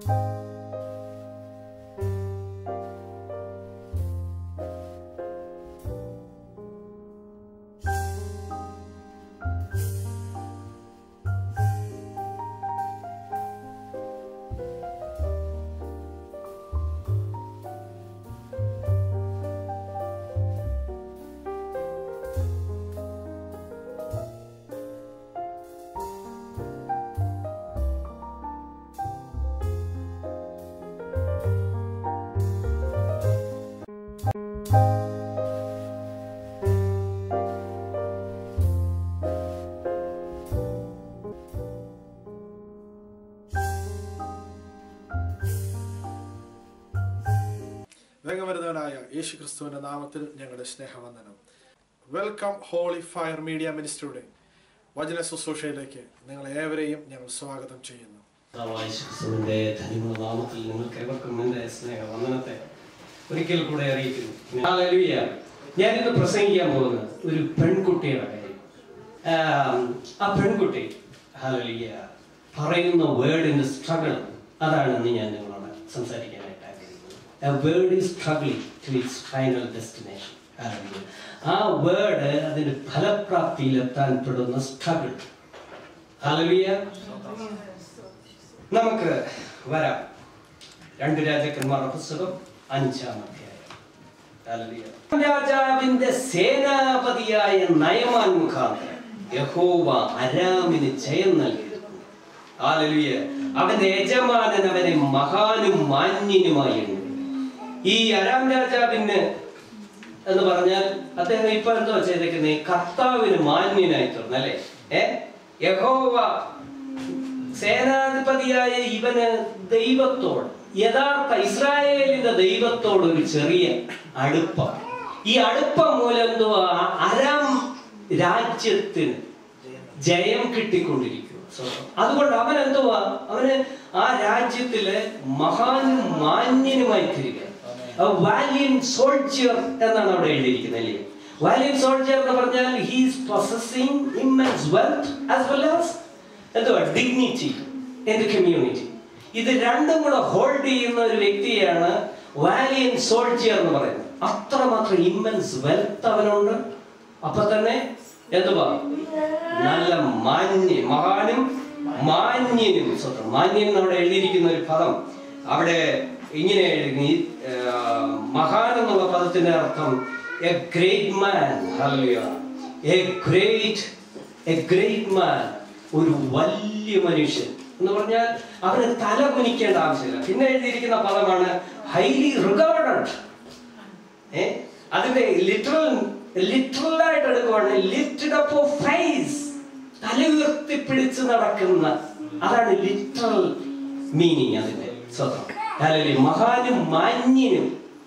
വേഗവരുന്നവനായ യേശു ക്രിസ്തുവിന്റെ നാമത്തിൽ ഞങ്ങളുടെ സ്നേഹവന്ദനം. വെൽക്കം ഹോളി ഫയർ മീഡിയ മിനിസ്ട്രിയുടെ വചന ശുശ്രൂഷയിലേക്ക് നിങ്ങൾ ഏവരെയും ഞങ്ങൾ സ്വാഗതം ചെയ്യുന്നു. യേശുക്രിസ്തുവിന്റെ ധന്യമുള്ള നാമത്തിൽ നിങ്ങൾക്ക് ഏവർക്കും എന്റെ സ്നേഹവന്ദനത്തെ ഒരിക്കൽ കൂടെ അറിയിക്കുന്നു. ഹല്ലേലൂയ. ഞാനിന്ന് പ്രസംഗിക്കാൻ പോകുന്നത് ഒരു പെൺകുട്ടിയുടെ കാര്യം. ആ പെൺകുട്ടി ഹല്ലേലൂയ പറയുന്ന വേർഡിന്റെ സ്ട്രഗിൾ, അതാണ് ഇന്ന് ഞാൻ നിങ്ങളോട് സംസാരിക്കാനായിട്ട് ആഗ്രഹിക്കുന്നത്. A word is struggling to its final destination. ആ വേർഡ് അതിന്റെ ഫലപ്രാപ്തിയിലെത്താൻ പെടുന്ന സ്ട്രഗിൾ. ഹല്ലേലൂയ. നമുക്ക് വരാം. 2 രാജാക്കന്മാരുടെ പുസ്തകം 5-ാം അധ്യായം. ഹല്ലേലൂയ. രാജാവിന്റെ സേനാപതിയായ നയമാൻ മുഖാന്തരം യഹോവ അരാമിന് ജയം നൽകിയിരുന്നു. ഹല്ലേലൂയ. അവന്റെ യജമാനൻ അവനെ മഹാനും മാന്യനുമായി എണ്ണി. ഈ അരാം രാജാവിന് എന്ന് പറഞ്ഞാൽ അദ്ദേഹം ഇപ്പൊ എന്തോ ചെയ്തേക്കുന്നത് കർത്താവിന് മാന്യനായി തീർന്നു അല്ലെ. യഹോവ സേനാധിപതിയായ ഇവന് ദൈവത്തോട്, യഥാർത്ഥ ഇസ്രായേലിന്റെ ദൈവത്തോട് ഒരു ചെറിയ അടുപ്പം. ഈ അടുപ്പം മൂലം എന്തുവാ അരാം രാജ്യത്തിന് ജയം കിട്ടിക്കൊണ്ടിരിക്കുക. അതുകൊണ്ട് അവൻ എന്തുവാ, അവന് ആ രാജ്യത്തിലെ മഹാനും മാന്യനുമായി തീരുക. വാലിയന്റ് സോൾജിയർ എന്നാണ് അവിടെ എഴുതിയിരിക്കുന്നത് അല്ലേ. വാലിയന്റ് സോൾജിയർ എന്ന് പറഞ്ഞാൽ he is possessing immense wealth as well as എന്തുവാ dignity in the community. ഇത് രണ്ടും കൂടെ ഹോൾഡ് ചെയ്യുന്ന ഒരു വ്യക്തിയാണ് വാലിയന്റ് സോൾജിയർ എന്ന് പറയുന്നത്. അത്രമാത്രം ഇമ്മൻസ് വെൽത്ത് അവനുണ്ട്. അപ്പൊ തന്നെ എന്തുവാ നല്ല മഹാനും മാന്യനും. മാന്യൻ അവിടെ എഴുതിയിരിക്കുന്ന ഒരു പദം അവിടെ ഇങ്ങനെ എഴുതി. മഹാൻ എന്നുള്ള പദത്തിന്റെ അർത്ഥം a great man. Hallelujah. A great man, ഒരു വലിയ മനുഷ്യൻ എന്ന് പറഞ്ഞാൽ അവന് തല കുനിക്കേണ്ട ആവശ്യമില്ല. പിന്നെ എഴുതിയിരിക്കുന്ന പദമാണ് ഹൈലി റിഗാർഡഡ്. അതിന്റെ ലിറ്ററൽ ആയിട്ട് എടുക്കുവാണ് ലിഫ്റ്റഡ് അപ്പ് ഓഫ് ഫേസ്, തല ഉയർത്തി പിടിച്ച് നടക്കുന്ന, അതാണ് ലിറ്ററൽ മീനിങ് അതിന്റെ സ്വന്തം. മഹാനും മാന്യനും.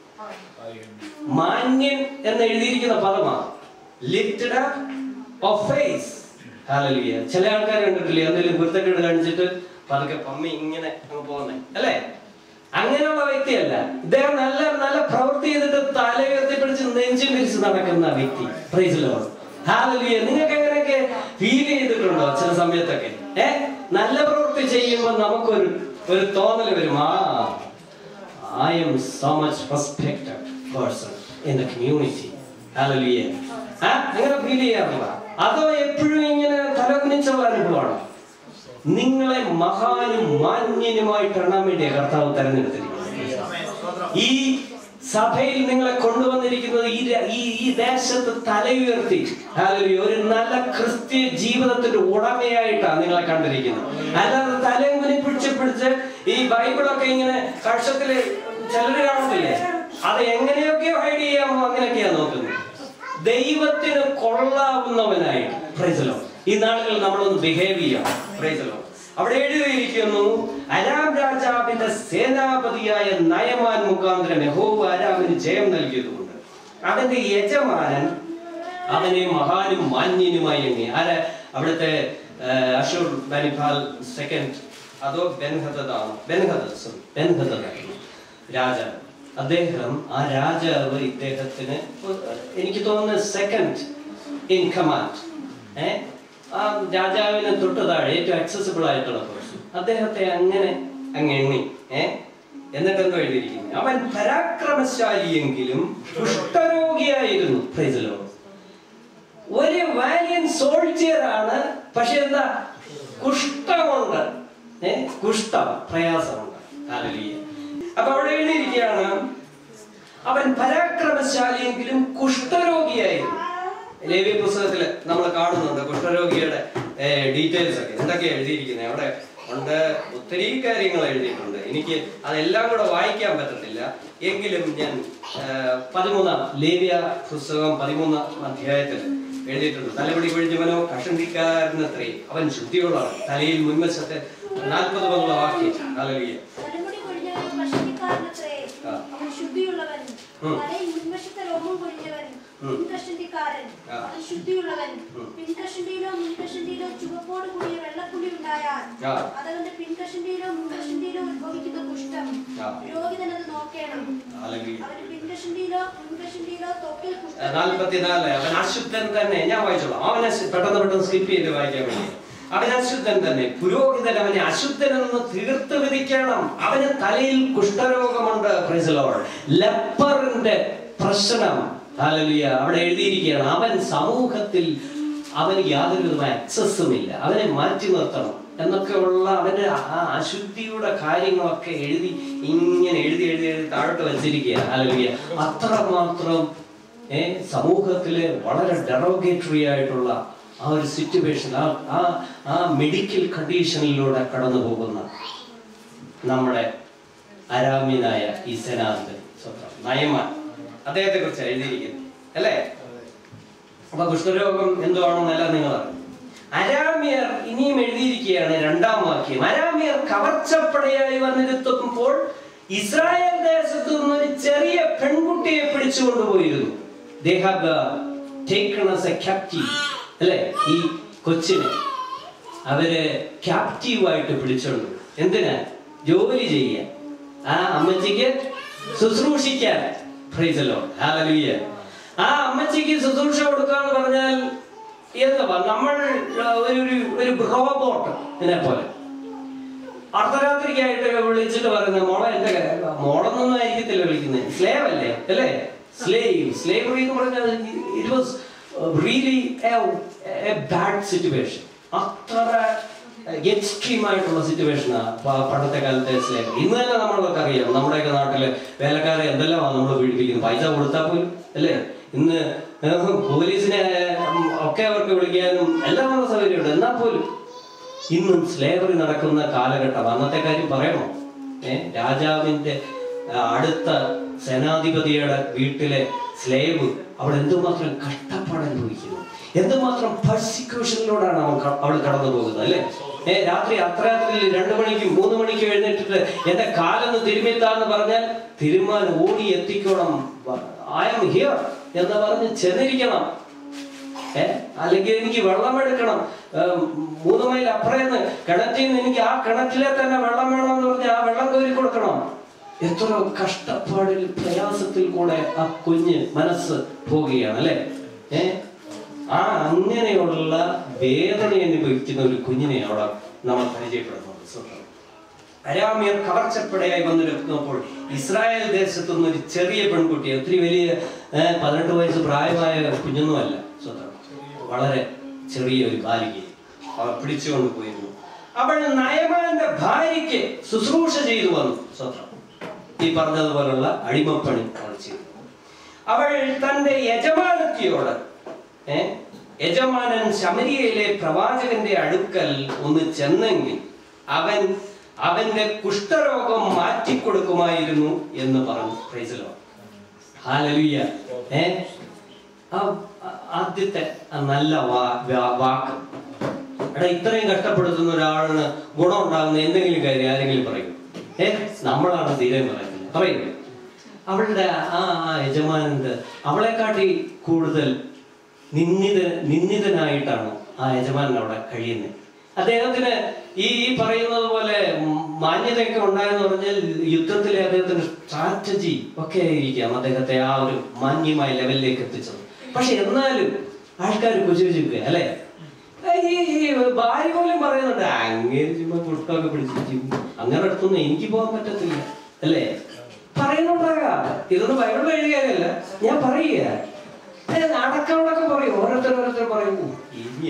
മാന്യൻ എന്ന് എഴുതിയിരിക്കുന്ന പദമാണ് lifted up of face. Hallelujah. ചില ആൾക്കാർ കണ്ടിട്ടില്ലേ, എന്തെങ്കിലും കുരുത്തക്കേട് കാണിച്ചിട്ട് പതുക്കെ പമ്മി ഇങ്ങനെ അങ്ങ് പോകുന്നേ അല്ലേ. അങ്ങനെയുള്ള വ്യക്തിയല്ല ഇദ്ദേഹം. നല്ല നല്ല പ്രവൃത്തി ചെയ്തിട്ട് തല ഉയർത്തിപ്പിടിച്ച് നെഞ്ചും പിരിച്ച് നടക്കുന്ന വ്യക്തി. Praise the Lord. ഹല്ലേലൂയ. നിങ്ങൾക്ക് എങ്ങനെയൊക്കെ ഫീൽ ചെയ്തിട്ടുണ്ടോ ചില സമയത്തൊക്കെ? നല്ല പ്രവൃത്തി ചെയ്യുമ്പോൾ നമുക്കൊരു തോന്നൽ വരും, I am so much respected person in the community. Hallelujah. അങ്ങനെ ഫീൽ ചെയ്യാറില്ല? അതോ എപ്പോഴും ഇങ്ങനെ തലകുനിച്ചുള്ള അനുഭവമാണ്? നിങ്ങളെ മഹാനും മാന്യനുമായിട്ട് എണ്ണാൻ വേണ്ടിയ കർത്താവ് തെരഞ്ഞെടുത്തിരിക്കുന്നത്. ഈ സഭയിൽ നിങ്ങളെ കൊണ്ടുവന്നിരിക്കുന്നത് ഈ ദേശത്ത് തലയുയർത്തി ഒരു നല്ല ക്രിസ്ത്യ ജീവിതത്തിന്റെ ഉടമയായിട്ടാണ് നിങ്ങളെ കണ്ടിരിക്കുന്നത്. അല്ലാതെ തലയും പിടിച്ച് ഈ ബൈബിളൊക്കെ ഇങ്ങനെ കക്ഷത്തില് ചിലര് കാണത്തില്ലേ, അത് എങ്ങനെയൊക്കെയോ ഹൈഡ് ചെയ്യാമോ അങ്ങനെയൊക്കെയാ നോക്കുന്നത്. ദൈവത്തിന് കൊള്ളാവുന്നവനായിട്ട് പ്രൈസ് ദി ലോർഡ് ഈ നാളുകളിൽ നമ്മളൊന്ന് ബിഹേവ് ചെയ്യാം. Praise the Lord. അവിടെ എഴുതിയിരിക്കുന്നു, അരാം രാജാവിന്റെ സേനാപതിയായ നയമാൻ മുഖാന്തരം യഹോവ അരാമിന് ജയം നൽകിയതുകൊണ്ട് അവന്റെ യജമാനൻ അവനെ മഹാനും മാന്യനുമായി എണ്ണി. അവിടുത്തെ അശൂർ ബനിഫാൽ സെക്കൻഡ്, അതോ ബെൻഹദദ് രാജാവ്. അദ്ദേഹം ആ രാജാവ് ഇദ്ദേഹത്തിന് എനിക്ക് തോന്നുന്നു സെക്കൻഡ് ഇൻ കമാൻഡ്. ആ രാജാവിന് തൊട്ട് താഴെ ഏറ്റവും അക്സസിബിൾ ആയിട്ടുള്ള പേഴ്സൺ. അദ്ദേഹത്തെ അങ്ങ് എണ്ണി. അവൻ പരാക്രമശാലിയെങ്കിലും കുഷ്ഠരോഗിയായിരുന്നു. Praise the Lord. ഒരു വാലിയൻ സോൾജിയർ ആണ്, പക്ഷെ എന്താ, കുഷ്ഠമുണ്ട്. കുഷ്ഠം, പ്രയാസമുണ്ട്. ഹല്ലേലൂയ. അപ്പൊ അവിടെ എഴുതിയിരിക്കുകയാണ്, അവൻ പരാക്രമശാലിയെങ്കിലും കുഷ്ഠരോഗിയായിരുന്നു. ലേവ്യ പുസ്തകത്തില് നമ്മൾ കാണുന്നുണ്ട് കുഷ്ഠരോഗിയുടെ ഡീറ്റെയിൽസ് ഒക്കെ എന്തൊക്കെയാണ് എഴുതിയിരിക്കുന്നത്. അവിടെ ഉണ്ട്, ഒത്തിരി കാര്യങ്ങൾ എഴുതിയിട്ടുണ്ട്. എനിക്ക് അതെല്ലാം കൂടെ വായിക്കാൻ പറ്റത്തില്ല. എങ്കിലും ഞാൻ 13 ലേവ്യ പുസ്തകം 13 അധ്യായത്തിൽ എഴുതിയിട്ടുണ്ട്. തലമുടി കൊഴിഞ്ഞവനോ കഷണ്ടിക്കാരനത്രേ അവൻ ശുദ്ധിയുള്ളവൻ, തലയിൽ മുൻവശത്തെ 40 പങ്കുള്ള വാക്യം. ഹല്ലേലൂയ. അവൻ അശുദ്ധൻ തന്നെ. ഞാൻ വായിച്ചോളാം. അവനെ പെട്ടെന്ന് സ്കിപ്പ് ചെയ്ത് വായിക്കാൻ വേണ്ടി. അവൻ അശുദ്ധൻ തന്നെ. പുരോഹിതൻ അവനെ അശുദ്ധനെന്ന് തീർത്ത് വിധിക്കണം. അവന് തലയിൽ കുഷ്ഠരോഗമുണ്ട്. Praise the Lord. ലെപ്പറിന്റെ പ്രശ്നം. ഹല്ലേലൂയ. അവിടെ എഴുതിയിരിക്കുകയാണ്, അവൻ സമൂഹത്തിൽ അവന് യാതൊരു വിധമായ ആക്സസും ഇല്ല, അവനെ മാറ്റി നിർത്തണം എന്നൊക്കെയുള്ള അവന്റെ ആ അശുദ്ധിയുടെ കാര്യങ്ങളൊക്കെ ഇങ്ങനെ എഴുതി താഴോട്ട് വെച്ചിരിക്കുക. ഹല്ലേലൂയ. അത്രമാത്രം സമൂഹത്തിലെ വളരെ ഡെറോഗേറ്ററി ആയിട്ടുള്ള ആ ഒരു സിറ്റുവേഷൻ, ആ മെഡിക്കൽ കണ്ടീഷനിലൂടെ കടന്നു പോകുന്ന നമ്മുടെ അരാമ്യനായ ഈ സെനാധിപതി നയമാൻ, അദ്ദേഹത്തെ കുറിച്ച് എഴുതിയിരിക്കുന്നു അല്ലേ. അപ്പൊ കുഷ്ഠരോഗം എന്തുവാണെന്നല്ല നിങ്ങൾ അറിയും. അരാമ്യർ ഇനിയും എഴുതിയിരിക്കുകയാണ് 2-ാം വാക്യം. അരാമ്യർ കവർച്ചപ്പടയായി വന്നിരുത്തുമ്പോൾ ഇസ്രായേൽ ദേശത്തു നിന്നൊരു ചെറിയ പെൺകുട്ടിയെ പിടിച്ചുകൊണ്ടുപോയിരുന്നു. They have taken as a captive. അല്ലെ, ഈ കൊച്ചിനെ അവര് ക്യാപ്റ്റീവായിട്ട് പിടിച്ചോണ്ട്. എന്തിനാ? ജോലി ചെയ്യാൻ, ആ അമ്മച്ചിക്ക് ശുശ്രൂഷിക്കാൻ. Praise the Lord. ഹല്ലേലൂയ. ആ അമ്മച്ചിക്ക് ശുശ്രൂഷ കൊടുക്കാന്ന് പറഞ്ഞാൽ എന്താ, നമ്മൾ ഒരു റോബോട്ട് ഇതിനെ പോലെ അർദ്ധരാത്രിക്കായിട്ട് വിളിച്ചിട്ട് പറയുന്നത്, മോളെ എന്റെ മോളൊന്നും ആയിരിക്കത്തില്ല വിളിക്കുന്നത്, സ്ലേവ് അല്ലേ അല്ലേ. സ്ലേവറി എന്ന് പറഞ്ഞാൽ it was really a bad situation. അത്ര എക്സ്ട്രീം ആയിട്ടുള്ള സിറ്റുവേഷനാണ് പണ്ടത്തെ കാലത്തെ സ്ലേവ്. ഇന്ന് തന്നെ നമ്മളൊക്കെ അറിയാം, നമ്മുടെയൊക്കെ നാട്ടില് വേലക്കാരെ എന്തെല്ലാമാണ് നമ്മൾ പീഡിപ്പിക്കുന്നത്. പൈസ കൊടുത്താൽ പോലും അല്ലേ. ഇന്ന് പോലീസിനെ ഒക്കെ അവർക്ക് വിളിക്കാനും എല്ലാമുള്ള സൗകര്യമുണ്ട്. എന്നാൽ പോലും ഇന്നും സ്ലേവറി നടക്കുന്ന കാലഘട്ടം. അന്നത്തെ കാര്യം പറയണോ? രാജാവിന്റെ അടുത്ത സേനാധിപതിയുടെ വീട്ടിലെ സ്ലേവ് അവിടെ എന്തുമാത്രം കഷ്ടപ്പാട് അനുഭവിക്കുന്നു, എന്തുമാത്രം പെർസിക്യൂഷനിലൂടെയാണ് അവൾ കടന്നു പോകുന്നത് അല്ലെ. രാത്രി അർദ്ധരാത്രിയിൽ 2 മണിക്കും 3 മണിക്കും എഴുന്നേറ്റിട്ട് എന്റെ കാലൊന്ന് തിരുമ്മിത്താന്ന് പറഞ്ഞാൽ തിരുമാൻ ഓടി എത്തിക്കണം. ഐ ആം ഹിയർ എന്ന് പറഞ്ഞ് ചെന്നിരിക്കണം. അല്ലെങ്കിൽ എനിക്ക് വെള്ളം എടുക്കണം, 3 മൈൽ അപ്പുറേന്ന് കിണറ്റിൽ നിന്ന് എനിക്ക് ആ കിണറ്റിലെ തന്നെ വെള്ളം വേണമെന്ന് പറഞ്ഞ് ആ വെള്ളം കോരി കൊടുക്കണം. എത്ര കഷ്ടപ്പാടിൽ പ്രയാസത്തിൽ കൂടെ ആ കുഞ്ഞ് മനസ്സ് പോവുകയാണ് അല്ലെ. ആ അങ്ങനെയുള്ള വേദന അനുഭവിക്കുന്ന ഒരു കുഞ്ഞിനെ അവിടെ നമ്മൾ പരിചയപ്പെടുന്നുണ്ട്. അരാമ്യർ കവർച്ചപ്പടയായി വന്നിരുന്നപ്പോൾ ഇസ്രായേൽ ദേശത്തു നിന്ന് ഒരു ചെറിയ പെൺകുട്ടിയെ, ഒത്തിരി വലിയ 18 വയസ്സ് പ്രായമായ കുഞ്ഞൊന്നുമല്ല, വളരെ ചെറിയ ഒരു ബാലികയെ അവർ പിടിച്ചുകൊണ്ട് പോയിരുന്നു. അവൾ നയമാന്റെ ഭാര്യയ്ക്ക് ശുശ്രൂഷ ചെയ്തു വന്നു. ഈ പറഞ്ഞതുപോലുള്ള അടിമപ്പണി അവൾ ചെയ്തു. അവൾ തന്റെ യജമാനത്തിയോട്, യജമാനൻ ശമരിയയിലെ പ്രവാചകന്റെ അടുക്കൽ ഒന്ന് ചെന്നെങ്കിൽ അവന്റെ കുഷ്ഠരോഗം മാറ്റിക്കൊടുക്കുമായിരുന്നു എന്ന് പറഞ്ഞു. Praise the Lord. ഹല്ലേലൂയ. ആദ്യത്തെ നല്ല വാക്ക്. എടാ, ഇത്രയും കഷ്ടപ്പെടുത്തുന്ന ഒരാളിന് ഗുണം ഉണ്ടാകുന്ന എന്തെങ്കിലും കാര്യം ആരെങ്കിലും പറയും? നമ്മളാണ് തീരം പറയുന്നത്. പറയുന്നത് അവളുടെ ആ യജമാനന്റെ അവളെക്കാട്ടി കൂടുതൽ നിന്ദിതനായിട്ടാണ് ആ യജമാനൻ അവിടെ കഴിയുന്നത്. അദ്ദേഹത്തിന് ഈ പറയുന്നത് പോലെ മാന്യതയൊക്കെ ഉണ്ടായെന്ന് പറഞ്ഞാൽ യുദ്ധത്തിലെ അദ്ദേഹത്തിന്റെ സ്ട്രാറ്റജി ഒക്കെ ആയിരിക്കാം അദ്ദേഹത്തെ ആ ഒരു മാന്യമായ ലെവലിലേക്ക് എത്തിച്ചത്. പക്ഷെ എന്നാലും ആൾക്കാർ കുശിക്കുക അല്ലെ. ഈ ഭാര്യ പോലും പറയുന്നുണ്ട്, അങ്ങനെ ചുമ്മാ കുട്ടൊക്കെ പിടിച്ചു അങ്ങനെ അടുത്തൊന്നും എനിക്ക് പോകാൻ പറ്റത്തില്ല അല്ലേ. പറയുന്നുണ്ടാകാം. ഇതൊന്നും ബൈബിളിൽ എഴുതിയാലല്ല, ഞാൻ പറയുക. അടക്കം പറയും, ഓരോരുത്തർ പറയും ഇനി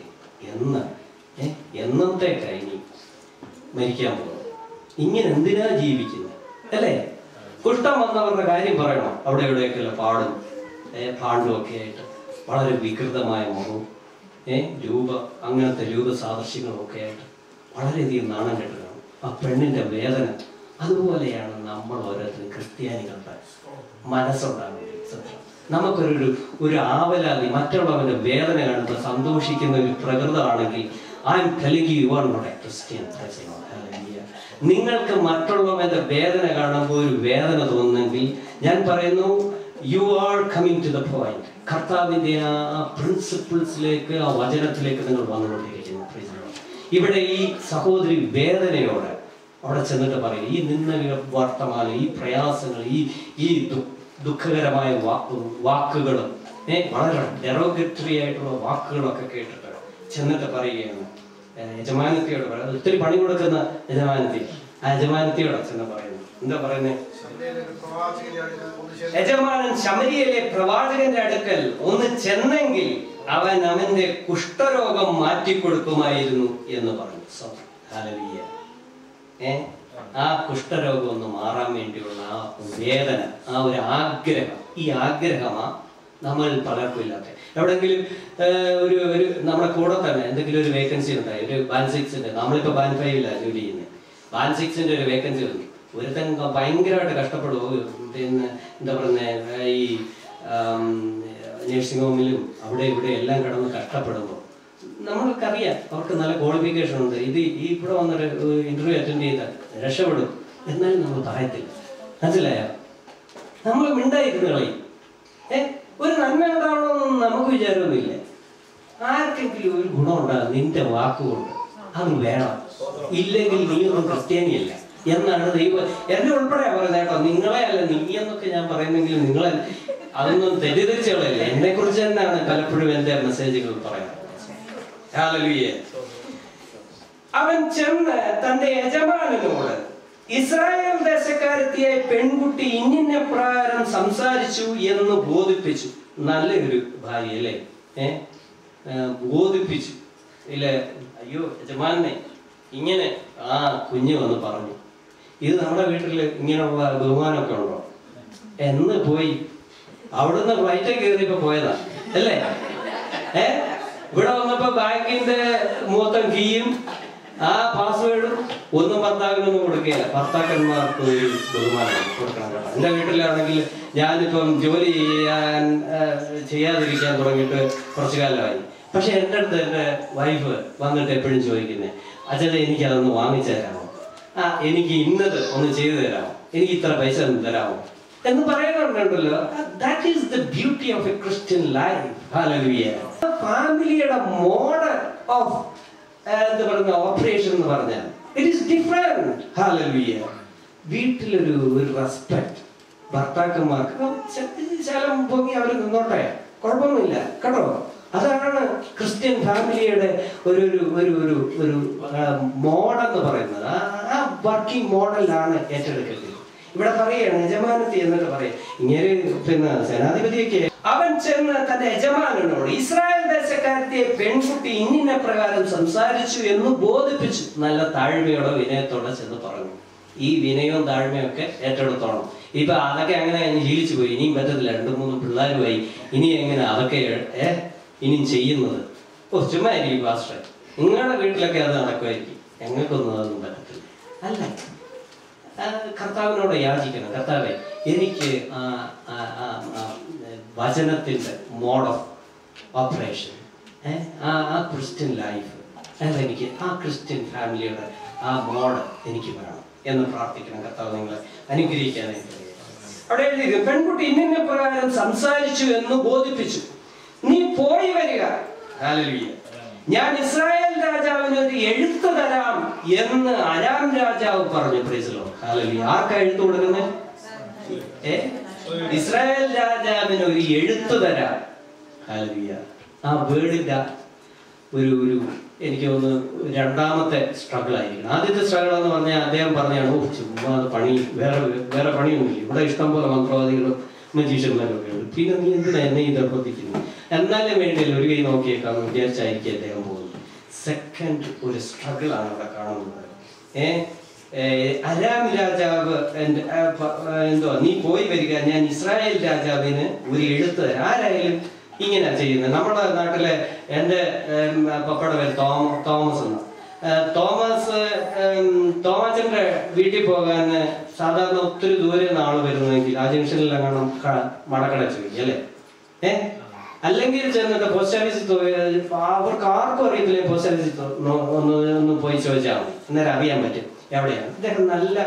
എന്നത്തേക്കാ ഇനി മരിക്കാൻ പോകും, ഇങ്ങനെ എന്തിനാ ജീവിക്കുന്നത് അല്ലേ? കുഷ്ഠം വന്നവരുടെ കാര്യം പറയണം. അവിടെ എവിടെയൊക്കെയുള്ള പാണ്ടും ഒക്കെ ആയിട്ട് വളരെ വികൃതമായ മുഖവും അങ്ങനത്തെ രൂപസാദൃശ്യങ്ങളും ഒക്കെ ആയിട്ട് വളരെയധികം നാണം കെട്ടുകയാണ് ആ പെണ്ണിന്റെ വേദന. അതുപോലെയാണ് നമ്മൾ ഓരോരുത്തരും ക്രിസ്ത്യാനികളുടെ മനസ്സുണ്ടാകുന്നത്. നമുക്കൊരു ആവലാതി, മറ്റുള്ളവന്റെ വേദന കാണുമ്പോൾ സന്തോഷിക്കുന്ന ഒരു പ്രകൃതമാണെങ്കിൽ I'm telling you are not a Christian. നിങ്ങൾക്ക് മറ്റുള്ളവന്റെ വേദന കാണുമ്പോൾ ഒരു വേദന തോന്നുന്നെങ്കിൽ ഞാൻ പറയുന്നു, you are coming to the point. കർത്താവിന്റെ ആ പ്രിൻസിപ്പിൾസിലേക്ക്, ആ വചനത്തിലേക്ക് നിങ്ങൾ വന്നുകൊണ്ടിരിക്കുന്നു. ഇവിടെ ഈ സഹോദരി വേദനയോടെ അവിടെ ചെന്നിട്ട് പറയും, ഈ നിന്ന വർത്തമാനം, ഈ പ്രയാസങ്ങൾ, ഈ ദുഃഖകരമായ വാക്കുകളും വളരെ ഡെറോഗറ്ററി ആയിട്ടുള്ള വാക്കുകളൊക്കെ കേട്ടിട്ട് ചെന്നിട്ട് പറയുകയാണ് യജമാനത്തിയോട് പറയുന്നത്. ഒത്തിരി പണി കൊടുക്കുന്ന ആ യജമാനത്തിയോടെ ചെന്ന് പറയുന്നു. എന്താ പറയുന്നത്? യജമാനൻ ശമരിയയിലെ പ്രവാചകന്റെ അടുക്കൽ ഒന്ന് ചെന്നെങ്കിൽ അവന്റെ കുഷ്ഠരോഗം മാറ്റിക്കൊടുക്കുമായിരുന്നു എന്ന് പറഞ്ഞു. ഹല്ലേലൂയ. ആ കുഷ്ഠരോഗം ഒന്ന് മാറാൻ വേണ്ടിയുള്ള ആ വേദന, ആ ഒരു ആഗ്രഹം, ഈ ആഗ്രഹമാ നമ്മൾ പലർക്കും ഇല്ലാത്ത. എവിടെങ്കിലും ഒരു നമ്മുടെ കൂടെ തന്നെ എന്തെങ്കിലും ഒരു വേക്കൻസി ഉണ്ടായി, ഒരു ബാൻ 6ന്റെ, നമ്മളിപ്പോ ബാൻ 5ലാണ് ജോലി ചെയ്യുന്നത്, ബാൻ 6ന്റെ ഒരു വേക്കൻസി വന്നു. ഒരുത്തൻ ഭയങ്കരമായിട്ട് കഷ്ടപ്പെടുമോ, പിന്നെ എന്താ പറയുന്നത്, ഈ നഴ്സിംഗ് ഹോമിലും അവിടെ ഇവിടെ എല്ലാം കിടന്ന് കഷ്ടപ്പെടുമ്പോൾ നമ്മൾക്കറിയാം അവർക്ക് നല്ല ക്വാളിഫിക്കേഷൻ ഉണ്ട്, ഇത് ഇവിടെ വന്നൊരു ഇന്റർവ്യൂ അറ്റൻഡ് ചെയ്താൽ രക്ഷപ്പെടും, എന്നാലും നമ്മൾ പറയത്തില്ല. മനസ്സിലായോ? നമ്മൾ മിണ്ടായിരുന്നു കളയും. ഒരു നന്മ ഉണ്ടാവണമെന്ന് നമുക്ക് വിചാരമൊന്നുമില്ല. ആർക്കെങ്കിലും ഒരു ഗുണം ഉണ്ടാകും നിന്റെ വാക്കുകൊണ്ട്, അത് വേണം, ഇല്ലെങ്കിൽ നീയൊന്നും ക്രിസ്ത്യാനിയല്ല എന്നാണ് ദൈവം എന്നെ ഉൾപ്പെടെ പറയുന്നത് കേട്ടോ. നിങ്ങളെ അല്ല, നീ എന്നൊക്കെ ഞാൻ പറയുന്നെങ്കിൽ നിങ്ങളെ അതൊന്നും തെറ്റിദ്ധരിച്ചു കളയില്ല. എന്നെ കുറിച്ച് തന്നെയാണ് പലപ്പോഴും എന്റെ മെസ്സേജുകൾ പറയുന്നത്. ഹല്ലേലൂയ. അവൻ ചെന്ന് തന്റെ യജമാനനോട്, ഇസ്രായേൽ ദേശക്കാരത്തിയായ പെൺകുട്ടി ഇന്നിന്ന പ്രകാരം സംസാരിച്ചു എന്ന് ബോധിപ്പിച്ചു. നല്ലൊരു ഭാര്യ അല്ലേ? ബോധിപ്പിച്ചു ഇല്ലേ? അയ്യോ യജമാനെ ഇങ്ങനെ ആ കുഞ്ഞ് വന്ന് പറഞ്ഞു. ഇത് നമ്മുടെ വീട്ടിൽ ഇങ്ങനെയുള്ള ബഹുമാനമൊക്കെ ഉണ്ടോ എന്ന് പോയി അവിടുന്ന് ഫ്ലൈറ്റ് കയറിയപ്പോ പോയതാ അല്ലേ? ഇവിടെ വന്നപ്പോ ബാങ്കിന്റെ മൊത്തം കീയും ആ പാസ്വേഡും ഒന്നും ഭർത്താവിനൊന്നും കൊടുക്കുകയില്ല. ഭർത്താക്കന്മാർക്ക് ഒരു ബഹുമാനം കൊടുക്കണം കേട്ടോ. എന്റെ വീട്ടിലാണെങ്കിൽ ഞാനിപ്പം ജോലി ചെയ്യാതിരിക്കാൻ തുടങ്ങിയിട്ട് കുറച്ചു കാലമായി. പക്ഷെ എൻ്റെ അടുത്ത് എൻ്റെ വൈഫ് വന്നിട്ട് എപ്പോഴും ചോദിക്കുന്നത്, അച്ഛനെ എനിക്ക് അതൊന്ന് വാങ്ങിച്ചു തരാമോ, എനിക്ക് ഇന്നത് ഒന്ന് ചെയ്തു തരാമോ, എനിക്ക് ഇത്ര പൈസ ഒന്ന് തരാമോ എന്ന് പറയാറുണ്ടല്ലോ. That is the beauty of a Christian life. Hallelujah. ഫാമിലിയുടെ മോഡൽ ഓഫ് എന്താ പറയുക ഓപ്പറേഷൻ എന്ന് പറഞ്ഞാൽ ഇറ്റ് ഈസ് ഡിഫറെന്റ്. ഹല്ലേലൂയ. വീട്ടിലൊരു റെസ്പെക്ട് ഭർത്താക്കന്മാർക്ക് ശലം പൊങ്ങി അവർ നിന്നോട്ടെ, കുഴപ്പമൊന്നുമില്ല കേട്ടോ. അതാണ് ക്രിസ്ത്യൻ ഫാമിലിയുടെ ഒരു മോഡൽ എന്ന് പറയുന്നത്. ആ വർക്കിംഗ് മോഡലാണ് ഏറ്റെടുക്കൽ. ഇവിടെ പറയുകയാണ് യജമാനത്തി എന്നിട്ട് പറയാം, ഇങ്ങനെ പിന്നെ സേനാധിപതിയൊക്കെ അവൻ ചെന്ന് തന്റെ യജമാനനോട്, ഇസ്രായേൽ ദേശക്കാരത്തെ പെൺകുട്ടി ഇന്നിന്ന പ്രകാരം സംസാരിച്ചു എന്ന് ബോധിപ്പിച്ചു. നല്ല താഴ്മയോടെ വിനയത്തോടെ ചെന്ന് പറഞ്ഞു. ഈ വിനയവും താഴ്മയും ഒക്കെ ഏറ്റെടുത്തോണം. ഇപ്പൊ അതൊക്കെ അങ്ങനെ ജീവിച്ചു പോയി, ഇനിയും പറ്റത്തില്ല, 2-3 പിള്ളേരുമായി, ഇനി എങ്ങനെ അതൊക്കെ ഇനിയും ചെയ്യുന്നത്? ചുമ്മാ ആയിരിക്കും പാസ്റ്റർ, നിങ്ങളുടെ വീട്ടിലൊക്കെ അത് നടക്കുമായിരിക്കും, ഞങ്ങൾക്കൊന്നും അതൊന്നും പറ്റത്തില്ല. അല്ല, കർത്താവിനോട് യാചിക്കണം, കർത്താവേ എനിക്ക് വചനത്തിന്റെ മോഡ് ഓഫ് ഓപ്പറേഷൻ, ആ ക്രിസ്ത്യൻ ലൈഫ്, അതെനിക്ക് ആ ക്രിസ്ത്യൻ ഫാമിലിയുടെ ആ മോഡ് എനിക്ക് വേണം എന്ന് പ്രാർത്ഥിക്കണം. കർത്താവ് നിങ്ങളെ അനുഗ്രഹിക്കാനായിട്ട്. അവിടെ എഴുതി, പെൺകുട്ടി ഇന്നിന്ന പ്രകാരം സംസാരിച്ചു എന്ന് ബോധിപ്പിച്ചു, നീ പോയി വരിക. ഹല്ലേലൂയ. ഞാൻ ഇസ്രായേൽ രാജാവിന് ഒരു എഴുത്ത് തരാം എന്ന് അരാം രാജാവ് പറഞ്ഞു. Praise the Lord. ഹല്ലേലൂയ. ആർക്കാ എഴുത്ത് കൊടുക്കുന്നത്? ഇസ്രായേൽ രാജാവിന് ഒരു എഴുത്ത് തരാം. ഹല്ലേലൂയ. ആ വേർഡിന്റെ ഒരു എനിക്ക് തോന്നുന്നു രണ്ടാമത്തെ സ്ട്രഗിൾ ആയിരിക്കണം. ആദ്യത്തെ സ്ട്രഗിൾ എന്ന് പറഞ്ഞാൽ അദ്ദേഹം പറഞ്ഞാണ്, ഓ ചുമ്മാ പണി, വേറെ പണിയൊന്നുമില്ല, ഇവിടെ ഇഷ്ടംപോലെ മന്ത്രവാദികളും മജീഷ്യന്മാരും ഒക്കെ ഉണ്ട്, പിന്നെ നീ എന്തിനാ എന്നെ ഈ നിർബന്ധിക്കുന്നു, എന്നാലും വേണ്ടിയില്ല ഒരു കൈ നോക്കിയേക്കാന്ന് വിചാരിച്ചായിരിക്കും അദ്ദേഹം പോകുന്നത്. സെക്കൻഡ് ഒരു സ്ട്രഗിൾ ആണ് അവിടെ കാണുന്നത്. അരാം രാജാവ് എന്തുവാ, നീ പോയി വരിക, ഞാൻ ഇസ്രായേൽ രാജാവിന് ഒരു എഴുത്ത് തരാം. ആരായാലും ഇങ്ങനെയാ ചെയ്യുന്നത്. നമ്മുടെ നാട്ടിലെ എൻ്റെ പപ്പയുടെ പേര് തോമസ് എന്ന്. തോമസിന്റെ വീട്ടിൽ പോകാൻ സാധാരണ ഒത്തിരി ദൂരെ നിന്ന് ആള് വരുന്നതെങ്കിൽ ആ ജംഗ്ഷനിലെങ്ങാനും മടക്കട ചോദിക്കും അല്ലേ. അല്ലെങ്കിൽ ചെന്നിട്ട് പോസ്റ്റ് ഓഫീസിൽ അവർക്ക് ആർക്കും അറിയത്തില്ല, പോസ്റ്റ് ഓഫീസിൽ ഒന്ന് പോയി ചോദിച്ചാൽ മതി, അന്നേരം അറിയാൻ പറ്റും എവിടെയാണ്. ഇദ്ദേഹം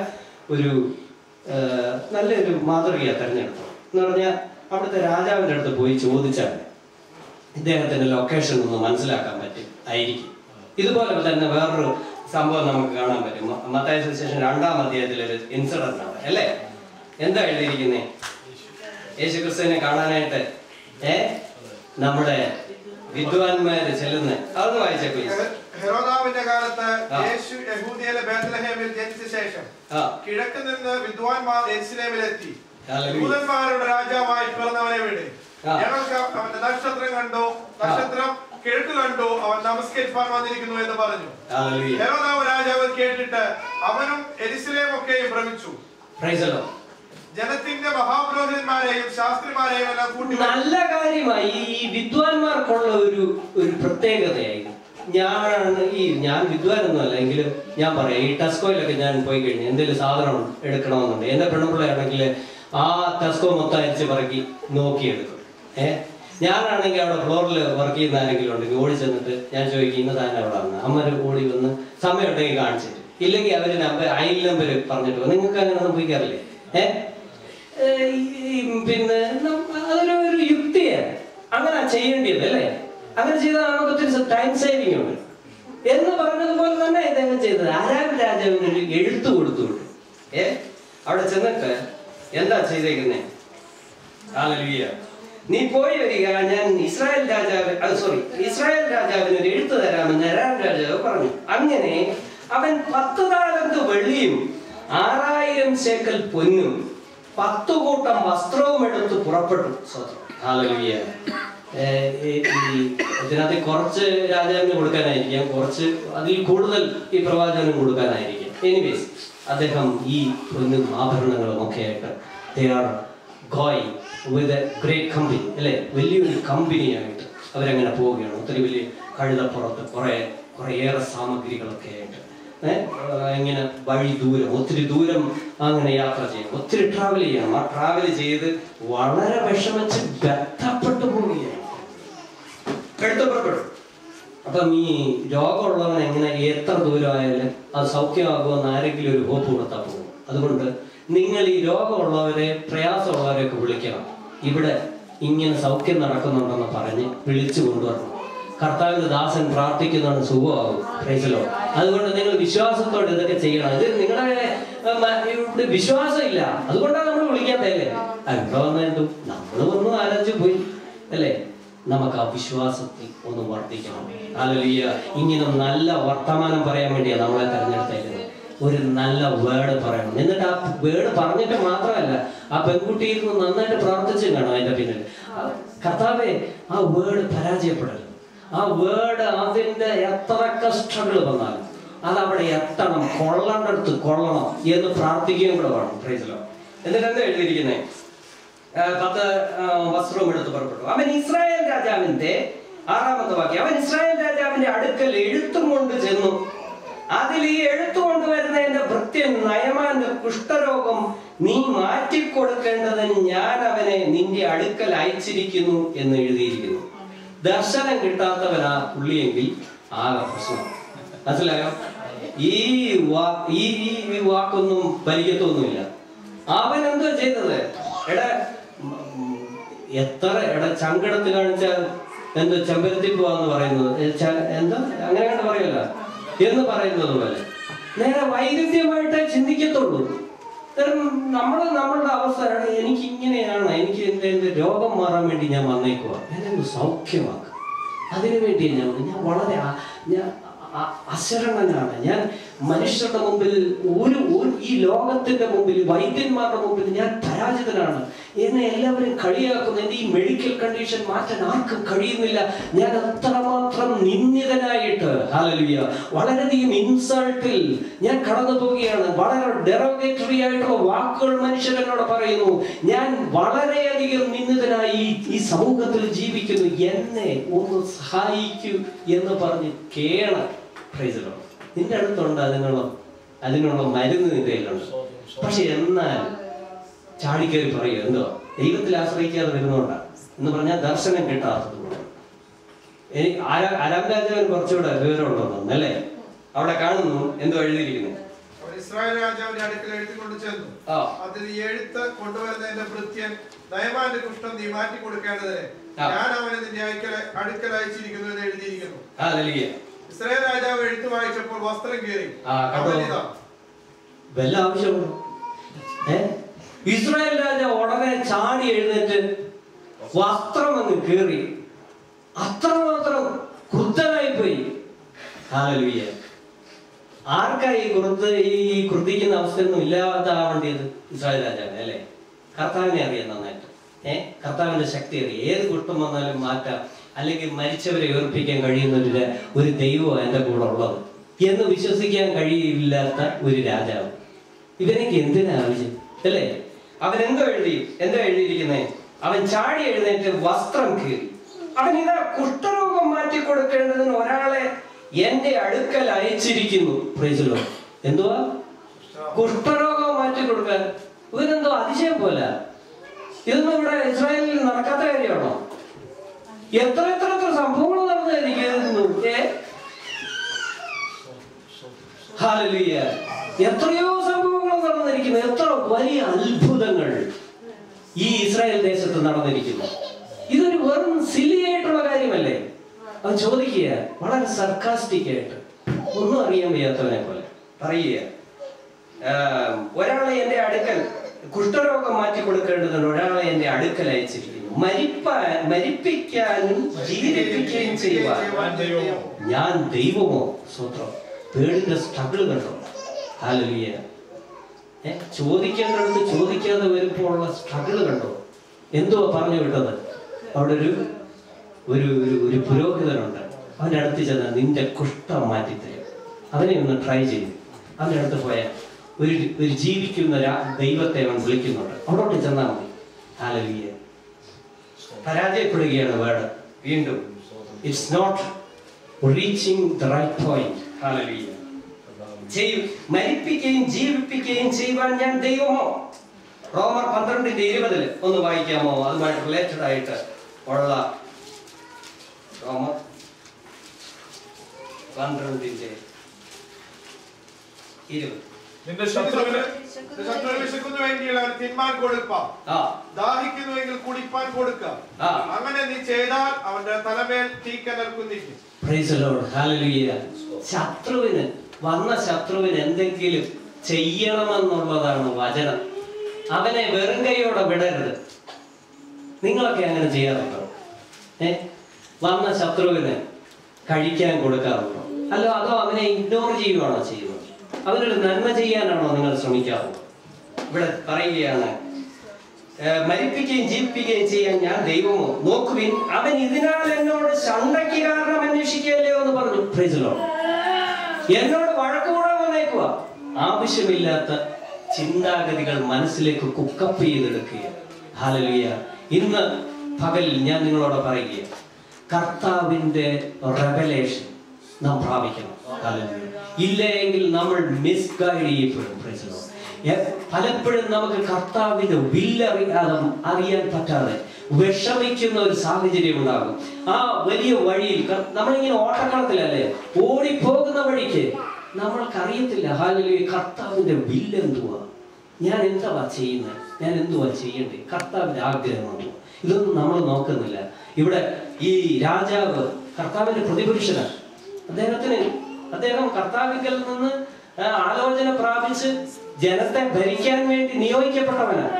നല്ലൊരു മാതൃകയാണ് തെരഞ്ഞെടുത്തത് എന്ന് പറഞ്ഞാൽ അവിടുത്തെ രാജാവിൻ്റെ അടുത്ത് പോയി ചോദിച്ചാൽ ഇദ്ദേഹത്തിന്റെ ലൊക്കേഷൻ ഒന്ന് മനസ്സിലാക്കാൻ പറ്റും ആയിരിക്കും. ഇതുപോലെ തന്നെ വേറൊരു സംഭവം നമുക്ക് കാണാൻ പറ്റും. മത്തായി സുവിശേഷം 2-ാം അധ്യായത്തിലൊരു ഇൻസിഡന്റ് ആണ് അല്ലേ. എന്താ എഴുതിയിരിക്കുന്നേ? യേശുക്രിസ്തുവിനെ കാണാനായിട്ട് നമ്മുടെ വിദ്വാൻമാര് ചെല്ലുന്ന, അതൊന്ന് വായിച്ചേ. ഹെരോദാവിന്റെ കാലത്ത് യേശു യഹൂദിയയിലെ ബേത്ലഹേമിൽ ജനിച്ച ശേഷം കിഴക്ക് നിന്ന് വിദ്വാൻമാർ യെരുശലേമിലെത്തി, യൂദന്മാരുടെ രാജാവായി പിറന്നവനെ വിട്, ഞങ്ങൾക്ക് അവന്റെ നക്ഷത്രം കണ്ടു, നക്ഷത്രം കിഴക്ക് കണ്ടു, അവൻ നമസ്കരിപ്പാൻ വന്നിരിക്കുന്നു എന്ന് പറഞ്ഞു. ഹെരോദാവ് രാജാവ് കേട്ടിട്ട് അവനും യെരുശലേമൊക്കെയും ഭ്രമിച്ചു. ജനത്തിന്റെ മഹാപുരോഹിതന്മാരെയും ശാസ്ത്രിമാരെയും എല്ലാം കൂട്ടി. നല്ല കാര്യമായി ഈ വിദ്വാൻമാർക്കുള്ള ഒരു പ്രത്യേകതയായിരുന്നു. ഞാൻ വിദ്വാനൊന്നുമല്ല, എങ്കിലും ഞാൻ പറയാം, ഈ ടെസ്കോയിലൊക്കെ ഞാൻ പോയി കഴിഞ്ഞാൽ എന്തെങ്കിലും സാധനം എടുക്കണമെന്നുണ്ട്, എന്റെ പെണ്ണുപിള്ളയാണെങ്കിൽ ആ ടെസ്കോ മൊത്തം അരിച്ച് പറക്കി നോക്കിയെടുക്കും. ഞാനാണെങ്കിൽ അവിടെ ഫ്ലോറിൽ വർക്ക് ചെയ്യുന്ന ആരെങ്കിലും ഉണ്ടെങ്കിൽ ഓടി ചെന്നിട്ട് ഞാൻ ചോദിക്കും ഇന്ന താൻ അവിടെ വന്ന് അമ്മര് ഓടി വന്ന് സമയം ഉണ്ടെങ്കിൽ കാണിച്ചു തരും. ഇല്ലെങ്കിൽ അവര് അയൽ നമ്പർ പറഞ്ഞിട്ട് നിങ്ങൾക്ക് അങ്ങനെ സംഭവിക്കാറില്ലേ? പിന്നെ അതൊരു യുക്തിയാണ്, അങ്ങനെ ചെയ്യേണ്ടത് അല്ലേ. അങ്ങനെ ചെയ്താൽ നമുക്ക് ഒത്തിരി ടൈം സേവിങ് ഉണ്ട് എന്ന് പറഞ്ഞതുപോലെ തന്നെ ഇദ്ദേഹം ചെയ്തത്. ആരാം രാജാവിന് ഒരു എഴുത്ത് കൊടുത്തു വിട്ടു. അവിടെ ചെന്നിട്ട് എന്താ ചെയ്തേക്കുന്നേ? ഹല്ലേലൂയ, നീ പോയി വരിക, ഞാൻ ഇസ്രായേൽ രാജാവിന് ഒരു എഴുത്ത് തരാമെന്ന് അരാം രാജാവ് പറഞ്ഞു. അങ്ങനെ അവൻ 10 താലന്ത് വെള്ളിയും 6000 ശേക്കൽ പൊന്നും 10 കൂട്ടം വസ്ത്രവും എടുത്ത് പുറപ്പെട്ടു. ഹല്ലേലൂയ. ഇതിനകത്ത് കുറച്ച് രാജാവിന് കൊടുക്കാനായിരിക്കാം, കുറച്ച് അതിൽ കൂടുതൽ ഈ പ്രവാചകനും കൊടുക്കാനായിരിക്കാം. എനിവേസ് അദ്ദേഹം ഈ പൊന്നും ആഭരണങ്ങളും ഒക്കെ ആയിട്ട് they are going with a great company അല്ലെ, വലിയൊരു കമ്പനിയായിട്ട് അവരങ്ങനെ പോവുകയാണ്. ഒത്തിരി വലിയ കഴുതപ്പുറത്ത് കുറേയേറെ സാമഗ്രികളൊക്കെ ആയിട്ട് ഇങ്ങനെ ഒത്തിരി ദൂരം അങ്ങനെ യാത്ര ചെയ്യണം, ഒത്തിരി ട്രാവൽ ചെയ്യണം. ആ ട്രാവൽ ചെയ്ത് വളരെ വിഷമിച്ച് ബന്ധപ്പെട്ടു പോവുകയാണ്, എടുത്തപ്പെടും. അപ്പം ഈ രോഗമുള്ളവൻ എങ്ങനെ എത്ര ദൂരമായാലും അത് സൗഖ്യമാകുമെന്ന് ആരെങ്കിലും ഒരു ഹോപ്പ് കൊടുത്താൽ പോകും. അതുകൊണ്ട് നിങ്ങൾ ഈ രോഗമുള്ളവരെ, പ്രയാസമുള്ളവരെയൊക്കെ വിളിക്കണം. ഇവിടെ ഇങ്ങനെ സൗഖ്യം നടക്കുന്നുണ്ടെന്ന് പറഞ്ഞ് വിളിച്ചു കൊണ്ടുവരണം. കർത്താവിന്റെ ദാസൻ പ്രാർത്ഥിക്കുന്നതാണ്, സുഖമാകും. പ്രൈസലോ. അതുകൊണ്ട് നിങ്ങൾ വിശ്വാസത്തോടെ ഇതൊക്കെ ചെയ്യണം. ഇത് നിങ്ങളുടെ വിശ്വാസം ഇല്ല, അതുകൊണ്ടാണ് നമ്മൾ വിളിക്കാത്തല്ലേ. ഇവിടെ വന്നിട്ടും നമ്മളൊന്നും ആലോചിച്ച് പോയി അല്ലേ. നമുക്ക് ആ വിശ്വാസത്തിൽ ഒന്ന് വർദ്ധിക്കണം. ഹല്ലേലൂയ. ഇങ്ങനെ നല്ല വർത്തമാനം പറയാൻ വേണ്ടിയാണ് നമ്മളെ തെരഞ്ഞെടുത്തേക്കുന്നത്. ഒരു നല്ല വേർഡ് പറയണം. എന്നിട്ട് ആ വേർഡ് പറഞ്ഞിട്ട് മാത്രമല്ല, ആ പെൺകുട്ടിയിരുന്ന് നന്നായിട്ട് പ്രാർത്ഥിച്ചും കാണും. അതിന്റെ പിന്നിൽ കർത്താവേ, ആ വേർഡ് പരാജയപ്പെടരുത്. ആ വേർഡ് അതിന്റെ എത്രയൊക്കെ സ്ട്രഗിൾ വന്നാലും അതവിടെ എത്തണം, കൊള്ളേണ്ടടുത്ത് കൊള്ളണം എന്ന് പ്രാർത്ഥിക്കുകയും കൂടെ വേണം. Praise the Lord. എന്നിട്ട് എന്താ എഴുതിയിരിക്കുന്നേ? 10 വസ്ത്രവും എടുത്ത് പുറപ്പെട്ടു. അവൻ ഇസ്രായേൽ രാജാവിന്റെ 6-ാമത്തെ വാക്യം, അവൻ ഇസ്രായേൽ രാജാവിന്റെ അടുക്കൽ എഴുത്തും കൊണ്ട് ചെന്നു. അതിൽ ഈ എഴുത്തു കൊണ്ടുവരുന്നതിന്റെ ഭൃത്യൻ നയമാന്റെ കുഷ്ഠരോഗം നീ മാറ്റിക്കൊടുക്കേണ്ടതിന് ഞാൻ അവനെ നിന്റെ അടുക്കൽ അയച്ചിരിക്കുന്നു എന്ന് എഴുതിയിരിക്കുന്നു. ദർശനം കിട്ടാത്തവനാ പുള്ളിയെങ്കിൽ ആകെ പ്രശ്നം. മനസ്സിലായോ? ഈ വാക്കൊന്നും പരിചയത്തൊന്നുമില്ല. അവൻ എന്തോ ചെയ്തത്? ചങ്കടത്ത് കാണിച്ചാൽ എന്തോ ചെമ്പരത്തി പോവാന്ന് പറയുന്നത്, എന്താ അങ്ങനെ കണ്ട് പറയല്ല എന്ന് പറയുന്നത് പോലെ നേരെ വൈരുദ്ധ്യമായിട്ടേ ചിന്തിക്കത്തുള്ളൂ. നമ്മളുടെ അവസ്ഥ എനിക്ക് ഇങ്ങനെയാണ്, എനിക്ക് എന്റെ രോഗം മാറാൻ വേണ്ടി ഞാൻ വന്നേക്കുക, എന്നെ സൗഖ്യമാക്കുക, അതിനു വേണ്ടി ഞാൻ വളരെ അശരണനാണ് ഞാൻ. മനുഷ്യരുടെ മുമ്പിൽ ഈ ലോകത്തിന്റെ മുമ്പിൽ, വൈദ്യന്മാരുടെ മുമ്പിൽ ഞാൻ പരാജിതനാണ്. എന്നെ എല്ലാവരും കളിയാക്കുന്നു. എന്റെ ഈ മെഡിക്കൽ കണ്ടീഷൻ മാറ്റാൻ ആർക്കും കഴിയുന്നില്ല. ഞാൻ അത്രമാത്രം നിന്ദിതനായിട്ട്, ഹല്ലേലൂയ, വളരെയധികം ഇൻസൾട്ടിൽ ഞാൻ കടന്നു പോവുകയാണ്. വളരെ ഡെറോഗേറ്ററി ആയിട്ടുള്ള വാക്കുകൾ മനുഷ്യർ എന്നോട് പറയുന്നു. ഞാൻ വളരെയധികം നിന്ദിതനായി ഈ സമൂഹത്തിൽ ജീവിക്കുന്നു. എന്നെ ഒന്ന് സഹായിക്കൂ എന്ന് പറഞ്ഞ് പ്രൈസ്. നിന്റെ അടുത്തുണ്ട് അതിനുള്ള മരുന്ന് നിന്റെ കയ്യിലുണ്ട്. പക്ഷെ എന്നാൽ ചാടിക്കയറി പറയുക എന്തോ ദൈവത്തിൽ ആശ്രയിക്കാതെ വരുന്നോണ്ടാണ് എന്ന് പറഞ്ഞാൽ ദർശനം കിട്ടാത്തത്. ആരാം രാജാവിന് കുറച്ചുകൂടെ വിവരമുണ്ടെന്ന് അല്ലേ? അവിടെ കാണുന്നു എന്തോ എഴുതിയിരിക്കുന്നു. ഇസ്രായേൽ രാജാവിന്റെ അടുക്കൽ എഴുതിക്കൊണ്ട് ചെന്നു. അതിൽ ഈ എഴുത്ത് കൊണ്ടുവരുന്നതിന്റെ ഭൃത്യൻ നയമാന്റെ കുഷ്ഠം നീ മാറ്റി കൊടുക്കേണ്ടതിന് ഞാൻ അവനെ നിന്റെ അടുക്കൽ അയച്ചിരിക്കുന്നു എന്ന് എഴുതിയിരിക്കുന്നു. ഇസ്രായേൽ രാജാവ് എഴുത്ത് വായിച്ചപ്പോൾ വസ്ത്രം കീറി. വല്ല ആവശ്യമുണ്ടോ? ഇസ്രായേൽ രാജാവ് ഉടനെ ചാടി എഴുന്നേറ്റ് വസ്ത്രം അങ്ങ് കീറി. അത്രമാത്രം ക്രുദ്ധനായി പോയി. ഹല്ലേലൂയ. ആർക്കായി ഈ ക്രുദ്ധിക്കുന്ന അവസ്ഥയൊന്നും ഇല്ലാതാവേണ്ടത്? ഇസ്രായേൽ രാജാവിനെ അല്ലേ? കർത്താവിനെ അറിയാം നന്നായിട്ട്. കർത്താവിന്റെ ശക്തി അറിയാം. ഏത് കുഷ്ഠം വന്നാലും മാറ്റാം, അല്ലെങ്കിൽ മരിച്ചവരെ ഉയർപ്പിക്കാൻ കഴിയുന്ന ഒരു ദൈവമാണ് എൻ്റെ കൂടെ ഉള്ളത് എന്ന് വിശ്വസിക്കാൻ കഴിയില്ലാത്ത ഒരു രാജാവ്. ഇവനൊക്കെ എന്തിനാ ആവശ്യം അല്ലേ? അവൻ എന്താ എഴുതിയിരിക്കുന്നേ? അവൻ ചാടി എഴുന്നേറ്റ് വസ്ത്രം കീറി. അവൻ ഇതാ കുഷ്ഠരോഗം മാറ്റി കൊടുക്കേണ്ടതിന് ഒരാളെ എന്റെ അടുക്കൽ അയച്ചിരിക്കുന്നു. Praise the Lord. എന്തുവാ? കുഷ്ഠരോഗം മാറ്റി കൊടുക്കാൻ. ഇവനെന്തോ അതിശയം പോലെ. ഇതൊന്നും ഇവിടെ ഇസ്രായേലിൽ നടക്കാത്ത കാര്യമാണോ? എത്ര സംഭവങ്ങൾ നടന്നായിരിക്കുന്നു. ഹല്ലേലൂയ. എത്രയോ സംഭവങ്ങൾ നടന്നിരിക്കുന്നു. എത്ര വലിയ അത്ഭുതങ്ങൾ ഈ ഇസ്രായേൽ ദേശത്ത് നടന്നിരിക്കുന്നു. ഇതൊരു വെറും സില്ലി ആയിട്ടുള്ള കാര്യമല്ലേ? അത് ചോദിക്കുക വളരെ സർക്കാസ്റ്റിക് ആയിട്ട്, ഒന്നും അറിയാൻ വയ്യാത്തവനെ പോലെ പറയുക. ഒരാളെ എന്റെ അടുക്കൽ കുഷ്ഠരോഗം മാറ്റി കൊടുക്കേണ്ടതുണ്ട് ഒരാളെ എന്റെ അടുക്കൽ അയച്ചിരിക്കുന്നു. മരിപ്പിക്കാനും ജീവിപ്പിക്കുകയും ചെയ്യുവാൻ ഞാൻ ദൈവമോ? സ്വത്രം. പേടിന്റെ സ്ട്രഗിൾ കണ്ടോ? ഹല്ലേലൂയ. ചോദിക്കേണ്ടടുത്ത് ചോദിക്കാതെ വരുമ്പോൾ ഉള്ള സ്ട്രഗിൾ കണ്ടോ? എന്തുവാ പറഞ്ഞു വിട്ടത്? അവിടെ ഒരു പുരോഹിതനുണ്ട്. അവൻ്റെ അടുത്ത് ചെന്നാൽ നിന്റെ കുഷ്ഠം മാറ്റിത്തരും. അവനെ ഒന്ന് ട്രൈ ചെയ്തു. അവൻ്റെ അടുത്ത് പോയാൽ ഒരു ജീവിക്കുന്ന ദൈവത്തെ അവൻ വിളിക്കുന്നുണ്ട്. അവിടോട്ട് ചെന്നാൽ മതി. ഹല്ലേലൂയ. പരാജയപ്പെടുകയാണ് വേർഡ്. വീണ്ടും it's not reaching the right point. Hallelujah. മരിപ്പിക്കുകയും ജീവിപ്പിക്കുകയും ചെയ്യുവാൻ ഞാൻ ദൈവമോ? റോമർ 12:20 ഒന്ന് വായിക്കാമോ? അതുമായിട്ട് റിലേറ്റഡ് ആയിട്ട് ഉള്ള റോമർ 12:20. നിന്റെ ശത്രുവിന് വിശക്കുന്നുവെങ്കിൽ അവന് തിന്മാൻ കൊടുക്കാം, ദാഹിക്കുന്നുവെങ്കിൽ കുടിപ്പാൻ കൊടുക്കാം. അങ്ങനെ നീ ചെയ്താൽ അവന്റെ തലമേൽ തീക്കനൽ കുന്നിക്കും. Praise the Lord. ഹല്ലേലൂയ. ശത്രുവിന് എന്തെങ്കിലും ചെയ്യണമെന്നുള്ളതാണ് വചനം. അവനെ വെറും കൈയോടെ വിടരുത്. നിങ്ങളൊക്കെ അങ്ങനെ ചെയ്യാറുണ്ടോ? വന്ന ശത്രുവിന് കഴിക്കാൻ കൊടുക്കാറുണ്ടോ? അതോ അവനെ ഇഗ്നോർ ചെയ്യുകയാണോ ചെയ്യുന്നത്? അവനൊരു നന്മ ചെയ്യാനാണോ നിങ്ങൾ ശ്രമിക്കാറുള്ളത്? ഇവിടെ പറയുകയാണ്, മരിപ്പിക്കുകയും ജീവിപ്പിക്കുകയും ചെയ്യാൻ ഞാൻ ദൈവമോ? നോക്കുവിൻ, അവൻ ഇതിനാൽ എന്നോട് ശണ്ടയ്ക്ക് കാരണം അന്വേഷിക്കുകയല്ലയോ എന്ന് പറഞ്ഞു. Praise the Lord. എന്നോട് വഴക്കുകൂടാൻ വന്നേക്കുക. ആവശ്യമില്ലാത്ത ചിന്താഗതികൾ മനസ്സിലേക്ക് കുക്കപ്പ് ചെയ്തെടുക്കുക. ഹല്ലേലൂയ. ഇന്ന് പകലിൽ ഞാൻ നിങ്ങളോട് പറയുക, കർത്താവിന്റെ റെവലേഷൻ നാം പ്രാപിക്കണം. ഹല്ലേലൂയ. ഇല്ലെങ്കിൽ നമ്മൾ മിസ്ഗൈഡ് ചെയ്യപ്പെടും. Praise the Lord. പലപ്പോഴും നമുക്ക് കർത്താവിന്റെ വില്ല് അറിയാൻ പറ്റാതെ വിഷമിക്കുന്ന ഒരു സാഹചര്യം ഉണ്ടാകും. ആ വലിയ വഴിയിൽ നമ്മളിങ്ങനെ ഓട്ടക്കളത്തിലല്ലേ, ഓടിപ്പോകുന്ന വഴിക്ക് നമ്മൾക്കറിയത്തില്ല ഹല്ലേലൂയ കർത്താവിന്റെ വില്ല് എന്തുവാ, ഞാൻ എന്തുവാ ചെയ്യുന്നത്, ഞാൻ എന്തുവാ ചെയ്യേണ്ടത്, കർത്താവിന്റെ ആഗ്രഹം എന്തുവാ, ഇതൊന്നും നമ്മൾ നോക്കുന്നില്ല. ഇവിടെ ഈ രാജാവ് കർത്താവിന്റെ പ്രതിപുരുഷനാണ്. അദ്ദേഹം കർത്താവിൽ നിന്ന് ആലോചന പ്രാപിച്ച് ജനത്തെ ഭരിക്കാൻ വേണ്ടി നിയോഗിക്കപ്പെട്ടവനാണ്.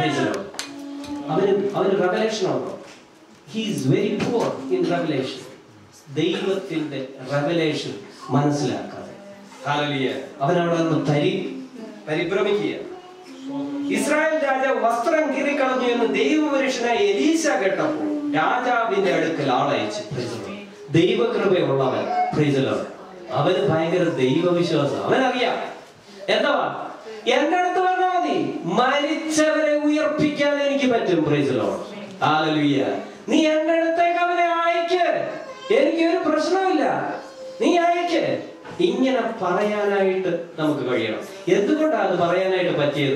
അവന് റെവലേഷൻ ഉണ്ടോ? He is very poor in revelation. ദൈവത്തിന്റെ റെവലേഷൻ മനസ്സിലാക്കാതെ. ഹല്ലേലൂയ. അവൻ അവിടെ നിന്ന് പരിഭ്രമിക്കുക. ഇസ്രായേൽ രാജാവ് വസ്ത്രം കീറിക്കളഞ്ഞു എന്ന് ദൈവപുരുഷനായ എലീശ കേട്ടപ്പോൾ രാജാവിന്റെ അടുക്കൽ ആളയച്ചു. ദൈവകൃപയുള്ളവൻ. അവന് ഭയങ്കര ദൈവവിശ്വാസം. അവനറിയാം എന്താ, എന്റെ അടുത്ത് പറഞ്ഞാൽ മതി, മരിച്ചവരെ ഉയർപ്പിക്കാൻ എനിക്ക് പറ്റും. ഹല്ലേലൂയ. നീ എന്റെ അടുത്തേക്ക് അവനെ അയക്ക്, എനിക്കൊരു പ്രശ്നമില്ല, നീ അയക്ക്. ഇങ്ങനെ പറയാനായിട്ട് നമുക്ക് കഴിയണം. എന്തുകൊണ്ടാണ് അത് പറയാനായിട്ട് പറ്റിയത്?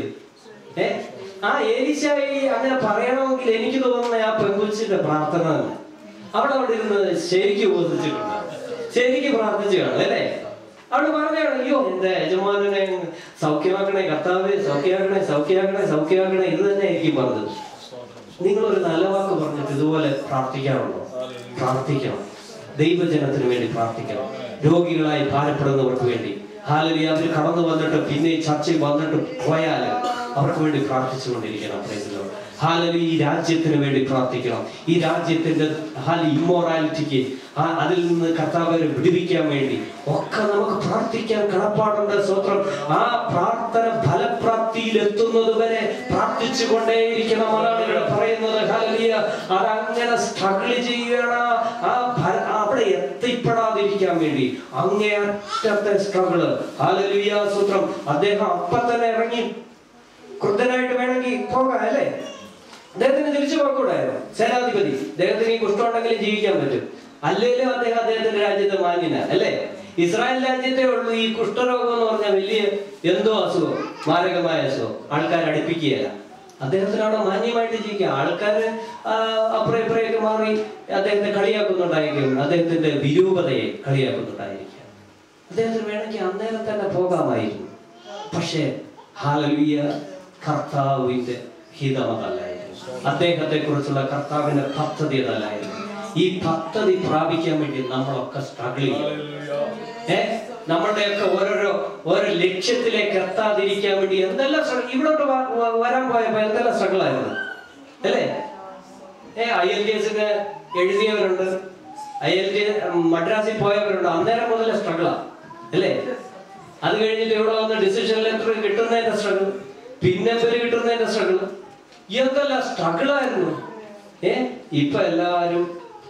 ആ എലീശായി അങ്ങനെ പറയണമെങ്കിൽ എനിക്ക് തോന്നുന്ന ആ പെൺകുച്ചിന്റെ പ്രാർത്ഥന തന്നെ. അവിടെ ഇരുന്ന് ശരിക്കും ഉപസിച്ചിട്ടുണ്ട്, ശരിക്കും പ്രാർത്ഥിച്ചു കാണും അല്ലേ? അവള് പറഞ്ഞാണ്, അയ്യോ എന്റെ യജമാനെ സൗഖ്യമാക്കണേ കർത്താവേ, സൗഖ്യമാക്കണേ സൗഖ്യമാക്കണേ സൗഖ്യമാക്കണേ. ഇത് തന്നെ ആയിരിക്കും പറഞ്ഞത്. നിങ്ങളൊരു നല്ല വാക്ക് പറഞ്ഞിട്ട് ഇതുപോലെ പ്രാർത്ഥിക്കാറുണ്ടോ? പ്രാർത്ഥിക്കണം. ദൈവജനത്തിന് വേണ്ടി പ്രാർത്ഥിക്കണം. രോഗികളായി ഭാരപ്പെടുന്നവർക്ക് വേണ്ടി. ഹല്ലേലൂയ. അവർ കടന്നു വന്നിട്ട് പിന്നെ ചർച്ചയിൽ വന്നിട്ട് പോയാൽ അവർക്ക് വേണ്ടി പ്രാർത്ഥിച്ചുകൊണ്ടിരിക്കണം. ഹല്ലേലൂയ. ഈ രാജ്യത്തിന് വേണ്ടി പ്രാർത്ഥിക്കണം. ഈ രാജ്യത്തിന്റെ ഇമ്മോറാലിറ്റിക്ക് അതിൽ നിന്ന് കർത്താവിനെ വിടുവിക്കാൻ വേണ്ടി ഒക്കെ നമുക്ക് പ്രാർത്ഥിക്കാൻ കടപ്പാടുണ്ട്. സ്തോത്രം. ആ പ്രാർത്ഥന ഫലപ്രാപ്തിയിൽ എത്തുന്നത് വരെ പ്രാർത്ഥിച്ചു കൊണ്ടേയിരിക്കണം. അതാണ് ഇവിടെ പറയുന്നത്. ഹല്ലേലൂയ. അതങ്ങനെ സ്ട്രഗിൾ ചെയ്യണം. അവിടെ എത്തിപ്പെടാതിരിക്കാൻ വേണ്ടി അങ്ങേയറ്റത്തെ സ്ട്രഗിള്. ഹല്ലേലൂയ. സ്തോത്രം. അദ്ദേഹം അപ്പം തന്നെ ഇറങ്ങി ക്രുദ്ധനായിട്ട് വേണമെങ്കിൽ പോകാം അല്ലേ? അദ്ദേഹത്തിന് തിരിച്ചു പോക്കൂടായിരുന്നു. സേനാധിപതി അദ്ദേഹത്തിന് ഈ കുഷ്ഠമുണ്ടെങ്കിലും ജീവിക്കാൻ പറ്റും. അല്ലെങ്കിലും അദ്ദേഹത്തിന്റെ രാജ്യത്തെ മാന്യന അല്ലേ? ഇസ്രായേൽ രാജ്യത്തെ ഉള്ളൂ ഈ കുഷ്ഠരോഗം എന്ന് പറഞ്ഞാൽ വലിയ എന്തോ അസുഖം, മാരകമായ അസുഖം. ആൾക്കാർ അടുപ്പിക്കുകയല്ല. അദ്ദേഹത്തിന് അവിടെ മാന്യമായിട്ട് ജീവിക്കുക. ആൾക്കാര് അപ്പുറം ഇപ്പുറയൊക്കെ മാറി അദ്ദേഹത്തെ കളിയാക്കുന്നുണ്ടായിരിക്കും. അദ്ദേഹത്തിന്റെ വിരൂപതയെ കളിയാക്കുന്നുണ്ടായിരിക്കും. അദ്ദേഹത്തിന് വേണമെങ്കിൽ അന്നേരം തന്നെ പോകാമായിരുന്നു. പക്ഷേ ഹല്ലേലൂയ, കർത്താവിന്റെ ഹിതമതല്ലായിരുന്നു. അദ്ദേഹത്തെ കുറിച്ചുള്ള കർത്താവിന്റെ പദ്ധതി അതല്ലായിരുന്നു. ഈ പദ്ധതി പ്രാപിക്കാൻ വേണ്ടി നമ്മളൊക്കെ സ്ട്രഗിൾ ചെയ്യും. നമ്മളുടെയൊക്കെ ഓരോ ലക്ഷ്യത്തിലേക്ക് എത്താതിരിക്കാൻ വേണ്ടി എന്തെല്ലാം ഇവിടോട്ട് വരാൻ പോയപ്പോ എന്തെല്ലാം സ്ട്രഗിൾ ആയിരുന്നു അല്ലേ? IELTS എഴുതിയവരുണ്ട്, മദ്രാസിൽ പോയവരുണ്ട്. അന്നേരം മുതൽ സ്ട്രഗിളാ അല്ലേ? അത് കഴിഞ്ഞിട്ട് ഇവിടെ വന്ന് ഡിസിഷൻ ലെറ്റർ കിട്ടുന്നതിന്റെ സ്ട്രഗിൾ, പിന്നെ കിട്ടുന്നതിന്റെ സ്ട്രഗിൾ, എന്തെല്ലാം സ്ട്രഗിളായിരുന്നു. ഇപ്പൊ എല്ലാവരും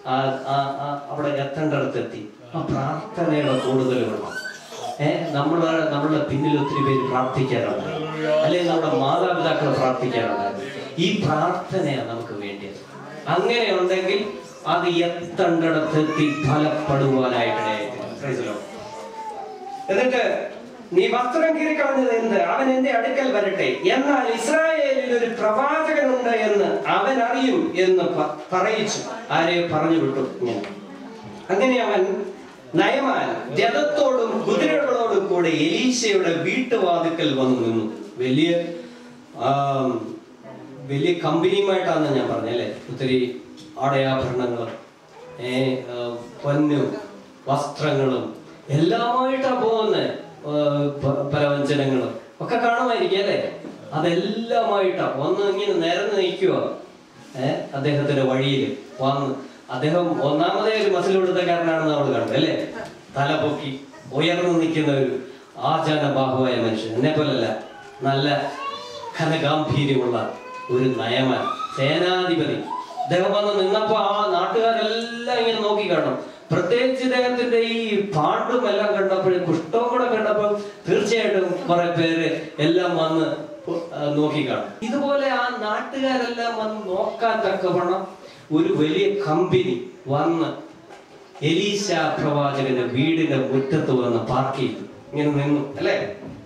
അവിടെ എത്തേണ്ടടുത്തെത്തി. ആ പ്രാർത്ഥനയുടെ കൂടുതൽ വേണം. നമ്മളുടെ പിന്നിൽ ഒത്തിരി പേര് പ്രാർത്ഥിക്കാറുണ്ട്, അല്ലെങ്കിൽ നമ്മുടെ മാതാപിതാക്കൾ പ്രാർത്ഥിക്കാറുണ്ട്. ഈ പ്രാർത്ഥനയാണ് നമുക്ക് വേണ്ടിയത്. അങ്ങനെ ഉണ്ടെങ്കിൽ അത് എത്തേണ്ടടുത്തെത്തി ഫലപ്പെടുവാനായിട്ട്. എന്നിട്ട് നീ വസ്ത്രം കീറിക്കളഞ്ഞത് എന്ത്? അവൻ എന്റെ അടുക്കൽ വരട്ടെ, എന്നാൽ ഇസ്രായേലിൽ ഒരു പ്രവാചകനുണ്ട് എന്ന് അവൻ അറിയും എന്ന് പറയിച്ചു. ആരെയോ പറഞ്ഞു വിട്ടു. അങ്ങനെ അവൻ നയമാൻ രഥത്തോടും കുതിരകളോടും കൂടെ എലീശയുടെ വീട്ടുവാതിക്കൽ വന്നു നിന്നു. വലിയ കമ്പനിയുമായിട്ടാണ് ഞാൻ പറഞ്ഞല്ലേ. ഒത്തിരി ആടയാഭരണങ്ങളും പൊന്നും വസ്ത്രങ്ങളും എല്ലാമായിട്ടാണ് പോകുന്നത്. പലവ്യഞ്ജനങ്ങളും ഒക്കെ കാണുമായിരിക്കും അല്ലേ? അതെല്ലാമായിട്ടാ വന്ന് ഇങ്ങനെ നിരന്ന് നിൽക്കുക അദ്ദേഹത്തിന്റെ വഴിയിൽ വന്ന്. അദ്ദേഹം ഒന്നാമതേ ഒരു മസിൽ കൊടുത്തക്കാരനാണെന്ന് നമ്മൾ കണ്ടു അല്ലേ? തല പൊക്കി ഉയർന്നു നിൽക്കുന്ന ഒരു ആചാരബാഹുവായ മനുഷ്യൻ. എന്നെ പോലല്ല, നല്ല ഘനഗാംഭീര്യമുള്ള ഒരു നയമാൻ സേനാധിപതി. അദ്ദേഹം വന്ന് നിന്നപ്പോ ആ നാട്ടുകാരെല്ലാം ഇങ്ങനെ നോക്കി കാണും. പ്രത്യേകിച്ച് ഇദ്ദേഹത്തിന്റെ ഈ പാണ്ടും എല്ലാം കണ്ടപ്പോഴും കുഷ്ഠവും കൂടെ കണ്ടപ്പോൾ തീർച്ചയായിട്ടും കുറെ പേര് എല്ലാം വന്ന് നോക്കിക്കാണും. ഇതുപോലെ ആ നാട്ടുകാരെല്ലാം വന്ന് നോക്കാൻ തക്കവണ്ണം ഒരു വലിയ കമ്പനി വന്ന് എലീശ പ്രവാചകന്റെ വീടിന്റെ മുറ്റത്ത് വന്ന് പാർക്ക് ചെയ്തു. ഇങ്ങനെ നിന്നു അല്ലേ?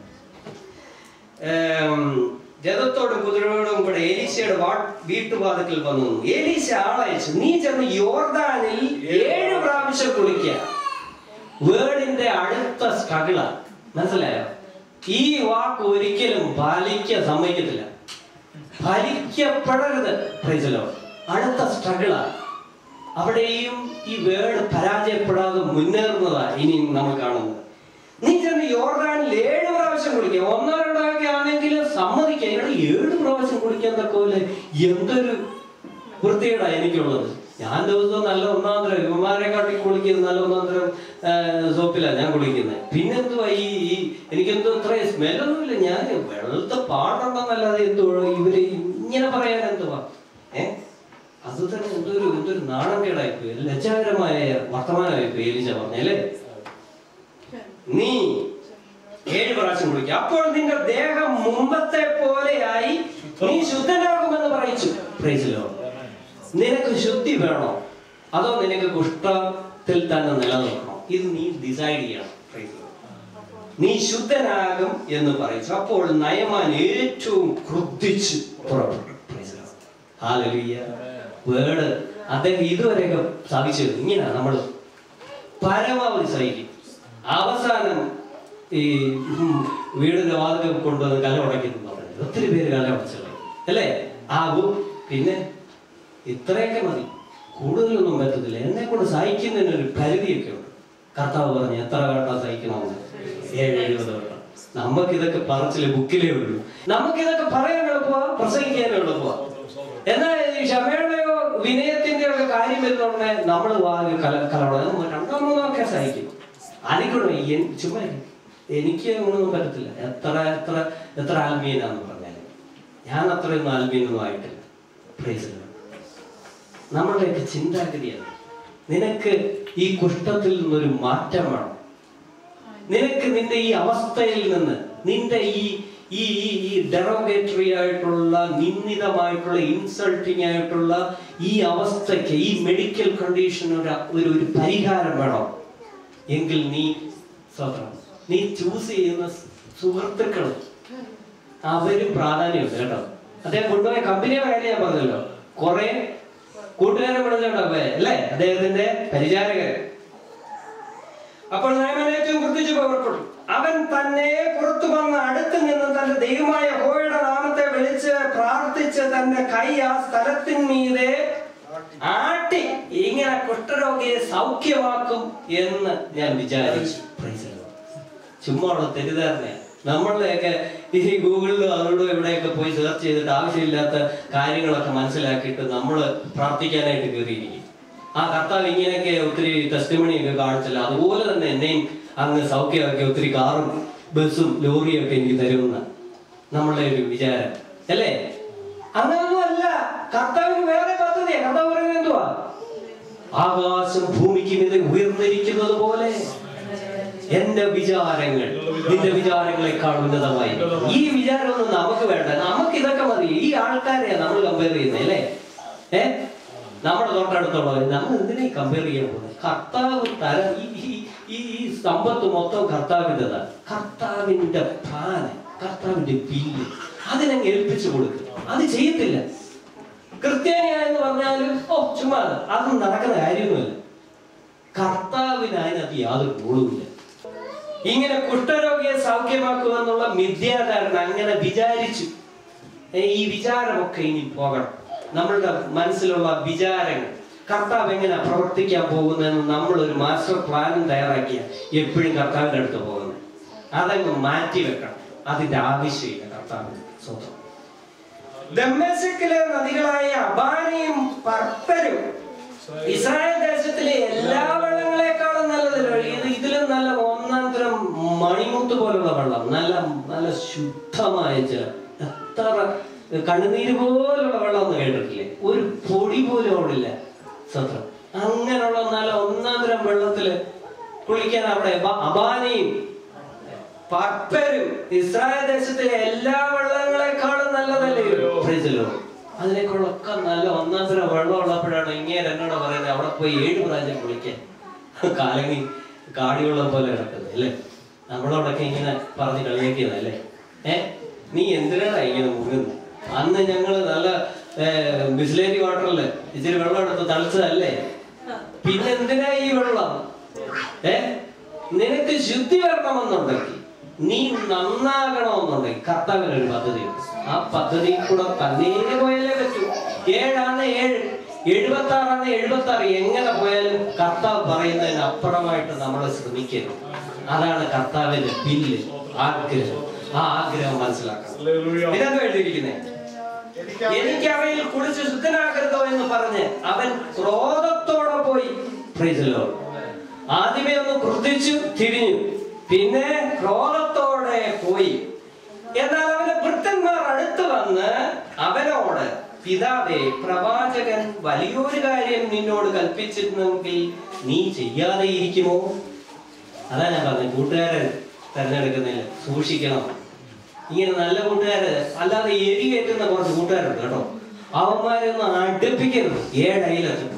രഥത്തോടും കുതിരയോടും കൂടെ എലീശയുടെ വീട്ടുവാതിക്കൽ വന്നു. എലീശ ആളയച്ചു, നീ ചെന്ന് യോർദാനിൽ 7 പ്രാവശ്യം കുളിക്കുക. വേർഡിന്റെ അടുത്ത സ്ട്രഗിളാ. മനസ്സിലായോ? ഈ വാക്ക് ഒരിക്കലും ഫലിക്കാൻ സമ്മതിക്കത്തില്ല, ഫലിക്കപ്പെടരുത്. അടുത്ത സ്ട്രഗിളാ. അവിടെയും ഈ വേർഡ് പരാജയപ്പെടാതെ മുന്നേറുന്നതാ ഇനി നമ്മൾ കാണുന്നത്. നീ ചെന്ന് യോർദാനിൽ 7 പ്രാവശ്യം കുളിക്കുക. 1-2 ആണെങ്കിലും സമ്മതിക്കുക. 7 പ്രാവശ്യം കുളിക്കാൻ തക്കപോലെ എന്തൊരു വൃത്തികേടാ എനിക്കുള്ളത്. ഞാൻ ദിവസവും നല്ല ഒന്നാന്തരം ഇവന്മാരെ കാട്ടി കുളിക്കുന്നത് നല്ല ഒന്നാന്തരം സോപ്പിലാണ് ഞാൻ കുളിക്കുന്നത്. പിന്നെന്തുവാ ഈ എനിക്കെന്തോ ഇത്ര സ്മെല്ലൊന്നുമില്ല, ഞാൻ വെള്ളത്തെ പാടുണ്ടെന്നല്ലാതെ എന്തോ ഇവര് ഇങ്ങനെ പറയാൻ എന്തുവാ? അത് തന്നെ എന്തൊരു നാണം കേടായിപ്പോയി, ലജ്ജാകരമായ വർത്തമാനമായിപ്പോയി. എലീശ പറഞ്ഞല്ലേ, നീ 7 പ്രാവശ്യം കുളിക്കുക, അപ്പോൾ നിന്റെ ദേഹം മുമ്പത്തെ പോലെയായി നീ ശുദ്ധനാകുമെന്ന് പറയിച്ചു. നിനക്ക് ശുദ്ധി വേണോ അതോ നിനക്ക് കുഷ്ഠത്തിൽ തന്നെ നിലനിൽക്കണോ? ഇത് നീ ഡിസൈഡ് ചെയ്യണം. നീ ശുദ്ധനാകും എന്ന് പറയിച്ചു. അപ്പോൾ നയമാൻ ഏറ്റവും ക്രുദ്ധിച്ചു പുറപ്പെട്ടു. വേർഡ് അദ്ദേഹം ഇതുവരെയൊക്കെ സാധിച്ചത് ഇങ്ങനെ നമ്മൾ പരമാവധി സഹിക്കും. അവസാനം ഈ വീടിന്റെ വാതിൽ കൊണ്ടുവന്ന് കല ഉടയ്ക്കുന്നു പറഞ്ഞത് ഒത്തിരി പേര് കല ഉടച്ചല്ലേ അല്ലേ? ആകും. പിന്നെ ഇത്രയൊക്കെ മതി, കൂടുതലൊന്നും പറ്റത്തില്ല. എന്നെ കൊണ്ട് സഹിക്കുന്നതിനൊരു പരിധിയൊക്കെ ഉണ്ട്. കർത്താവ് പറഞ്ഞു എത്ര വട്ടം സഹിക്കണമെന്ന്? 70 വട്ടം. നമുക്കിതൊക്കെ പറച്ചില് ബുക്കിലേ ഉള്ളൂ. നമുക്കിതൊക്കെ പറയാൻ എളുപ്പമാ, പ്രസംഗിക്കാൻ എളുപ്പമാ. എന്നാൽ ഈ ക്ഷമയുടെയോ വിനയത്തിന്റെയോ ഒക്കെ കാര്യം വരുന്നോടനെ നമ്മൾ കലവടം 2 3 ഒക്കെ സഹിക്കും. അതിക്കൂടെ ചുമ്മാ എനിക്ക് ഒന്നും പറ്റത്തില്ല. എത്ര ആത്മീയനാന്ന് പറഞ്ഞാലും ഞാൻ അത്രയൊന്നും ആത്മീയൊന്നും ആയിട്ടില്ല. നമ്മളുടെയൊക്കെ ചിന്താഗതിയാണ്. നിനക്ക് ഈ കുഷ്ഠത്തിൽ നിന്നൊരു മാറ്റം വേണം. നിനക്ക് നിന്റെ ഈ അവസ്ഥയിൽ നിന്ന്, നിന്റെ ഈ ഡെറോഗേറ്ററി ആയിട്ടുള്ള, നിന്ദിതമായിട്ടുള്ള, ഇൻസൾട്ടിങ് ആയിട്ടുള്ള ഈ അവസ്ഥയ്ക്ക്, ഈ മെഡിക്കൽ കണ്ടീഷന് ഒരു പരിഹാരം വേണം. എങ്കിൽ നീ ചൂസ് ചെയ്യുന്ന സുഹൃത്തുക്കൾ അവരും പ്രാധാന്യമുണ്ട് കേട്ടോ. അദ്ദേഹം കൊണ്ടുപോയ കമ്പനിയുടെ കാര്യം ഞാൻ പറഞ്ഞല്ലോ. കുറെ കൂട്ടുകാരെ വിളിച്ചോണ്ടോ അല്ലേ അദ്ദേഹത്തിന്റെ പരിചാരകൻ. അപ്പോൾ നയമാൻ ഏറ്റവും ക്രുദ്ധിച്ചു പുറപ്പെട്ടു. അവൻ തന്നെ പുറത്തു വന്ന് അടുത്ത് നിന്ന് തന്റെ ദൈവമായ യഹോവയുടെ നാമത്തെ വിളിച്ച് പ്രാർത്ഥിച്ച് തന്റെ കൈ ആ സ്ഥലത്തിന്മീതെ ആട്ടി ഇങ്ങനെ കുഷ്ഠരോഗിയെ സൗഖ്യമാക്കും എന്ന് ഞാൻ വിചാരിച്ചു. ചുമ്മാ തെറ്റിദ്ധാരണ. നമ്മളുടെയൊക്കെ ഈ ഗൂഗിളിലും അതുകൊണ്ടും ഇവിടെയൊക്കെ പോയി സെർച്ച് ചെയ്തിട്ട് ആവശ്യമില്ലാത്ത കാര്യങ്ങളൊക്കെ മനസ്സിലാക്കിയിട്ട് നമ്മൾ പ്രാർത്ഥിക്കാനായിട്ട് കയറിയിരിക്കും. ആ കർത്താവ് ഇങ്ങനെയൊക്കെ ഒത്തിരി ടെസ്റ്റിമണിയൊക്കെ കാണിച്ചില്ല, അതുപോലെ തന്നെ എന്നെയും അങ്ങ് സൗഖ്യമൊക്കെ ഒത്തിരി കാറും ബസ്സും ലോറിയും ഒക്കെ എനിക്ക് തരുമെന്ന നമ്മളുടെ ഒരു വിചാരം അല്ലേ? അങ്ങനൊന്നും അല്ല. കർത്താവിന് വേറെ പദ്ധതിയാണ്. കർത്താവ് പറയുന്നത് എന്തുവാ? ആകാശം ഭൂമിക്ക് മീതെ ഉയർന്നിരിക്കുന്നത് പോലെ എന്റെ വിചാരങ്ങൾ നിന്റെ വിചാരങ്ങളെക്കാൾ ഉന്നതമായി. ഈ വിചാരമൊന്നും നമുക്ക് വേണ്ട, നമുക്ക് ഇതൊക്കെ മതി. ഈ ആൾക്കാരെയാ നമ്മൾ കമ്പയർ ചെയ്യുന്നത് അല്ലേ? നമ്മുടെ തൊട്ടടുത്തുള്ള നമ്മൾ എന്തിനാ കമ്പയർ ചെയ്യാൻ പോകുന്നത്? കർത്താവ് ഈ സമ്പത്ത് മൊത്തം കർത്താവിൻ്റെതാണ്. കർത്താവിന്റെ പ്ലാന്, കർത്താവിന്റെ ബില്ല് അതിനങ്ങ് ഏൽപ്പിച്ചു കൊടുക്കുക. അത് ചെയ്യത്തില്ല. ക്രിസ്ത്യാനിയായെന്ന് പറഞ്ഞാലും ചുമ്മാ അതൊന്നും നടക്കുന്ന കാര്യമൊന്നുമല്ല. കർത്താവിന് അതിനകത്ത് യാതൊരു ഗോളുമില്ല. ഇങ്ങനെ കുഷ്ഠരോഗിയെ സൗഖ്യമാക്കുക എന്നുള്ള മിഥ്യാധാരണ അങ്ങനെ വിചാരിച്ചു. ഈ വിചാരമൊക്കെ ഇനി പോകണം. നമ്മളുടെ മനസ്സിലുള്ള വിചാരങ്ങൾ കർത്താവ് എങ്ങനെ പ്രവർത്തിക്കാൻ പോകുന്നതെന്ന് നമ്മളൊരു മാസ്റ്റർ പ്ലാനും തയ്യാറാക്കിയ എപ്പോഴും കർത്താവിന്റെ അടുത്ത് പോകുന്നത്. അതങ്ങ് മാറ്റി വെക്കണം. അതിന്റെ ആവശ്യമില്ല കർത്താവിന്. സ്വന്തം ദമ്മേശക്കിലെ നദികളായ അബാനയും പർപ്പരും ഇസ്രായേൽ ദേശത്തിലെ എല്ലാ വെള്ളങ്ങളെക്കാളും നല്ലതല്ലോ. ഇതിലും നല്ല ഒന്നാന്തരം മണിമുത്ത് പോലുള്ള വെള്ളം, നല്ല ശുദ്ധമായ ജലം, എത്ര കണ്ണുനീര് പോലുള്ള വെള്ളം ഒന്ന് കേട്ടിട്ടില്ലേ? ഒരു പൊടി പോലും ഓടില്ല. സത്യം. അങ്ങനെയുള്ള നല്ല ഒന്നാന്തരം വെള്ളത്തില് കുളിക്കാൻ അവിടെ അബാനയും പർപ്പരും ഇസ്രായേൽ ദേശത്തിലെ എല്ലാ വെള്ളങ്ങളെക്കാളും നല്ലതല്ലേ? അതിനേക്കാളൊക്കെ നല്ല ഒന്നാന്തരം വെള്ളം ഉള്ളപ്പോഴാണ് ഇങ്ങനെ എന്നോട് പറയുന്നത് അവിടെ പോയി 7 പ്രാവശ്യം കുളിക്കാൻ. കാലങ്ങി കാടിവെള്ളം പോലെ കിടക്കുന്നത് അല്ലേ? നമ്മളവിടൊക്കെ ഇങ്ങനെ പറഞ്ഞ് കളിയാക്കിയതല്ലേ? നീ എന്തിനാണ് ഇങ്ങനെ മുങ്ങുന്നത്? അന്ന് ഞങ്ങള് നല്ല ബിസ്ലേരി വാട്ടറില് ഇച്ചിരി വെള്ളം എടുത്ത് തളിച്ചതല്ലേ? പിന്നെ എന്തിനാ ഈ വെള്ളം? നിനക്ക് ശുദ്ധി വരണമെന്നുണ്ടെങ്കിൽ, നീ നന്നാകണമെന്നുണ്ടെങ്കിൽ കർത്താവിനൊരു പദ്ധതിയുണ്ട്. ആ പദ്ധതിയിൽ കൂടെ തന്നെ പോയാലേ പറ്റൂ. 7 ആണ് 7, 76 76. എങ്ങനെ പോയാലും കർത്താവ് പറയുന്നതിന് അപ്പുറമായിട്ട് നമ്മൾ ശ്രമിക്കരുത്. അതാണ് കർത്താവിന്റെ ബില്ല്, ആഗ്രഹം. ആ ആഗ്രഹം മനസ്സിലാക്കണം. ഇതെന്താ എഴുതിയിരിക്കുന്നേ? എനിക്ക് അവയിൽ കുളിച്ച് ശുദ്ധനാകരുതോ എന്ന് പറഞ്ഞ് അവൻ ക്രോധത്തോടെ പോയി. Praise the Lord. ആദ്യമേ ഒന്ന് ക്രുദ്ധിച്ചു, തിരിഞ്ഞു, പിന്നെ ക്രോധത്തോടെ പോയി. എന്നാൽ അവന്റെ ഭൃത്യന്മാർ അടുത്ത് വന്ന് അവനോട്, പിതാവേ, പ്രവാചകൻ വലിയൊരു കാര്യം നിന്നോട് കൽപ്പിച്ചിരുന്നെങ്കിൽ നീ ചെയ്യാതെ ഇരിക്കുമോ? അതാ ഞാൻ പറഞ്ഞത്, കൂട്ടുകാരെ തെരഞ്ഞെടുക്കുന്നില്ല, സൂക്ഷിക്കണം. ഇങ്ങനെ നല്ല കൂട്ടുകാര്, അല്ലാതെ എരി കയറ്റുന്ന കുറച്ച് കൂട്ടുകാരുണ്ട് കേട്ടോ. അവന്മാരൊന്നും അടുപ്പിക്കരുത്, ഏഴയിലെത്തും.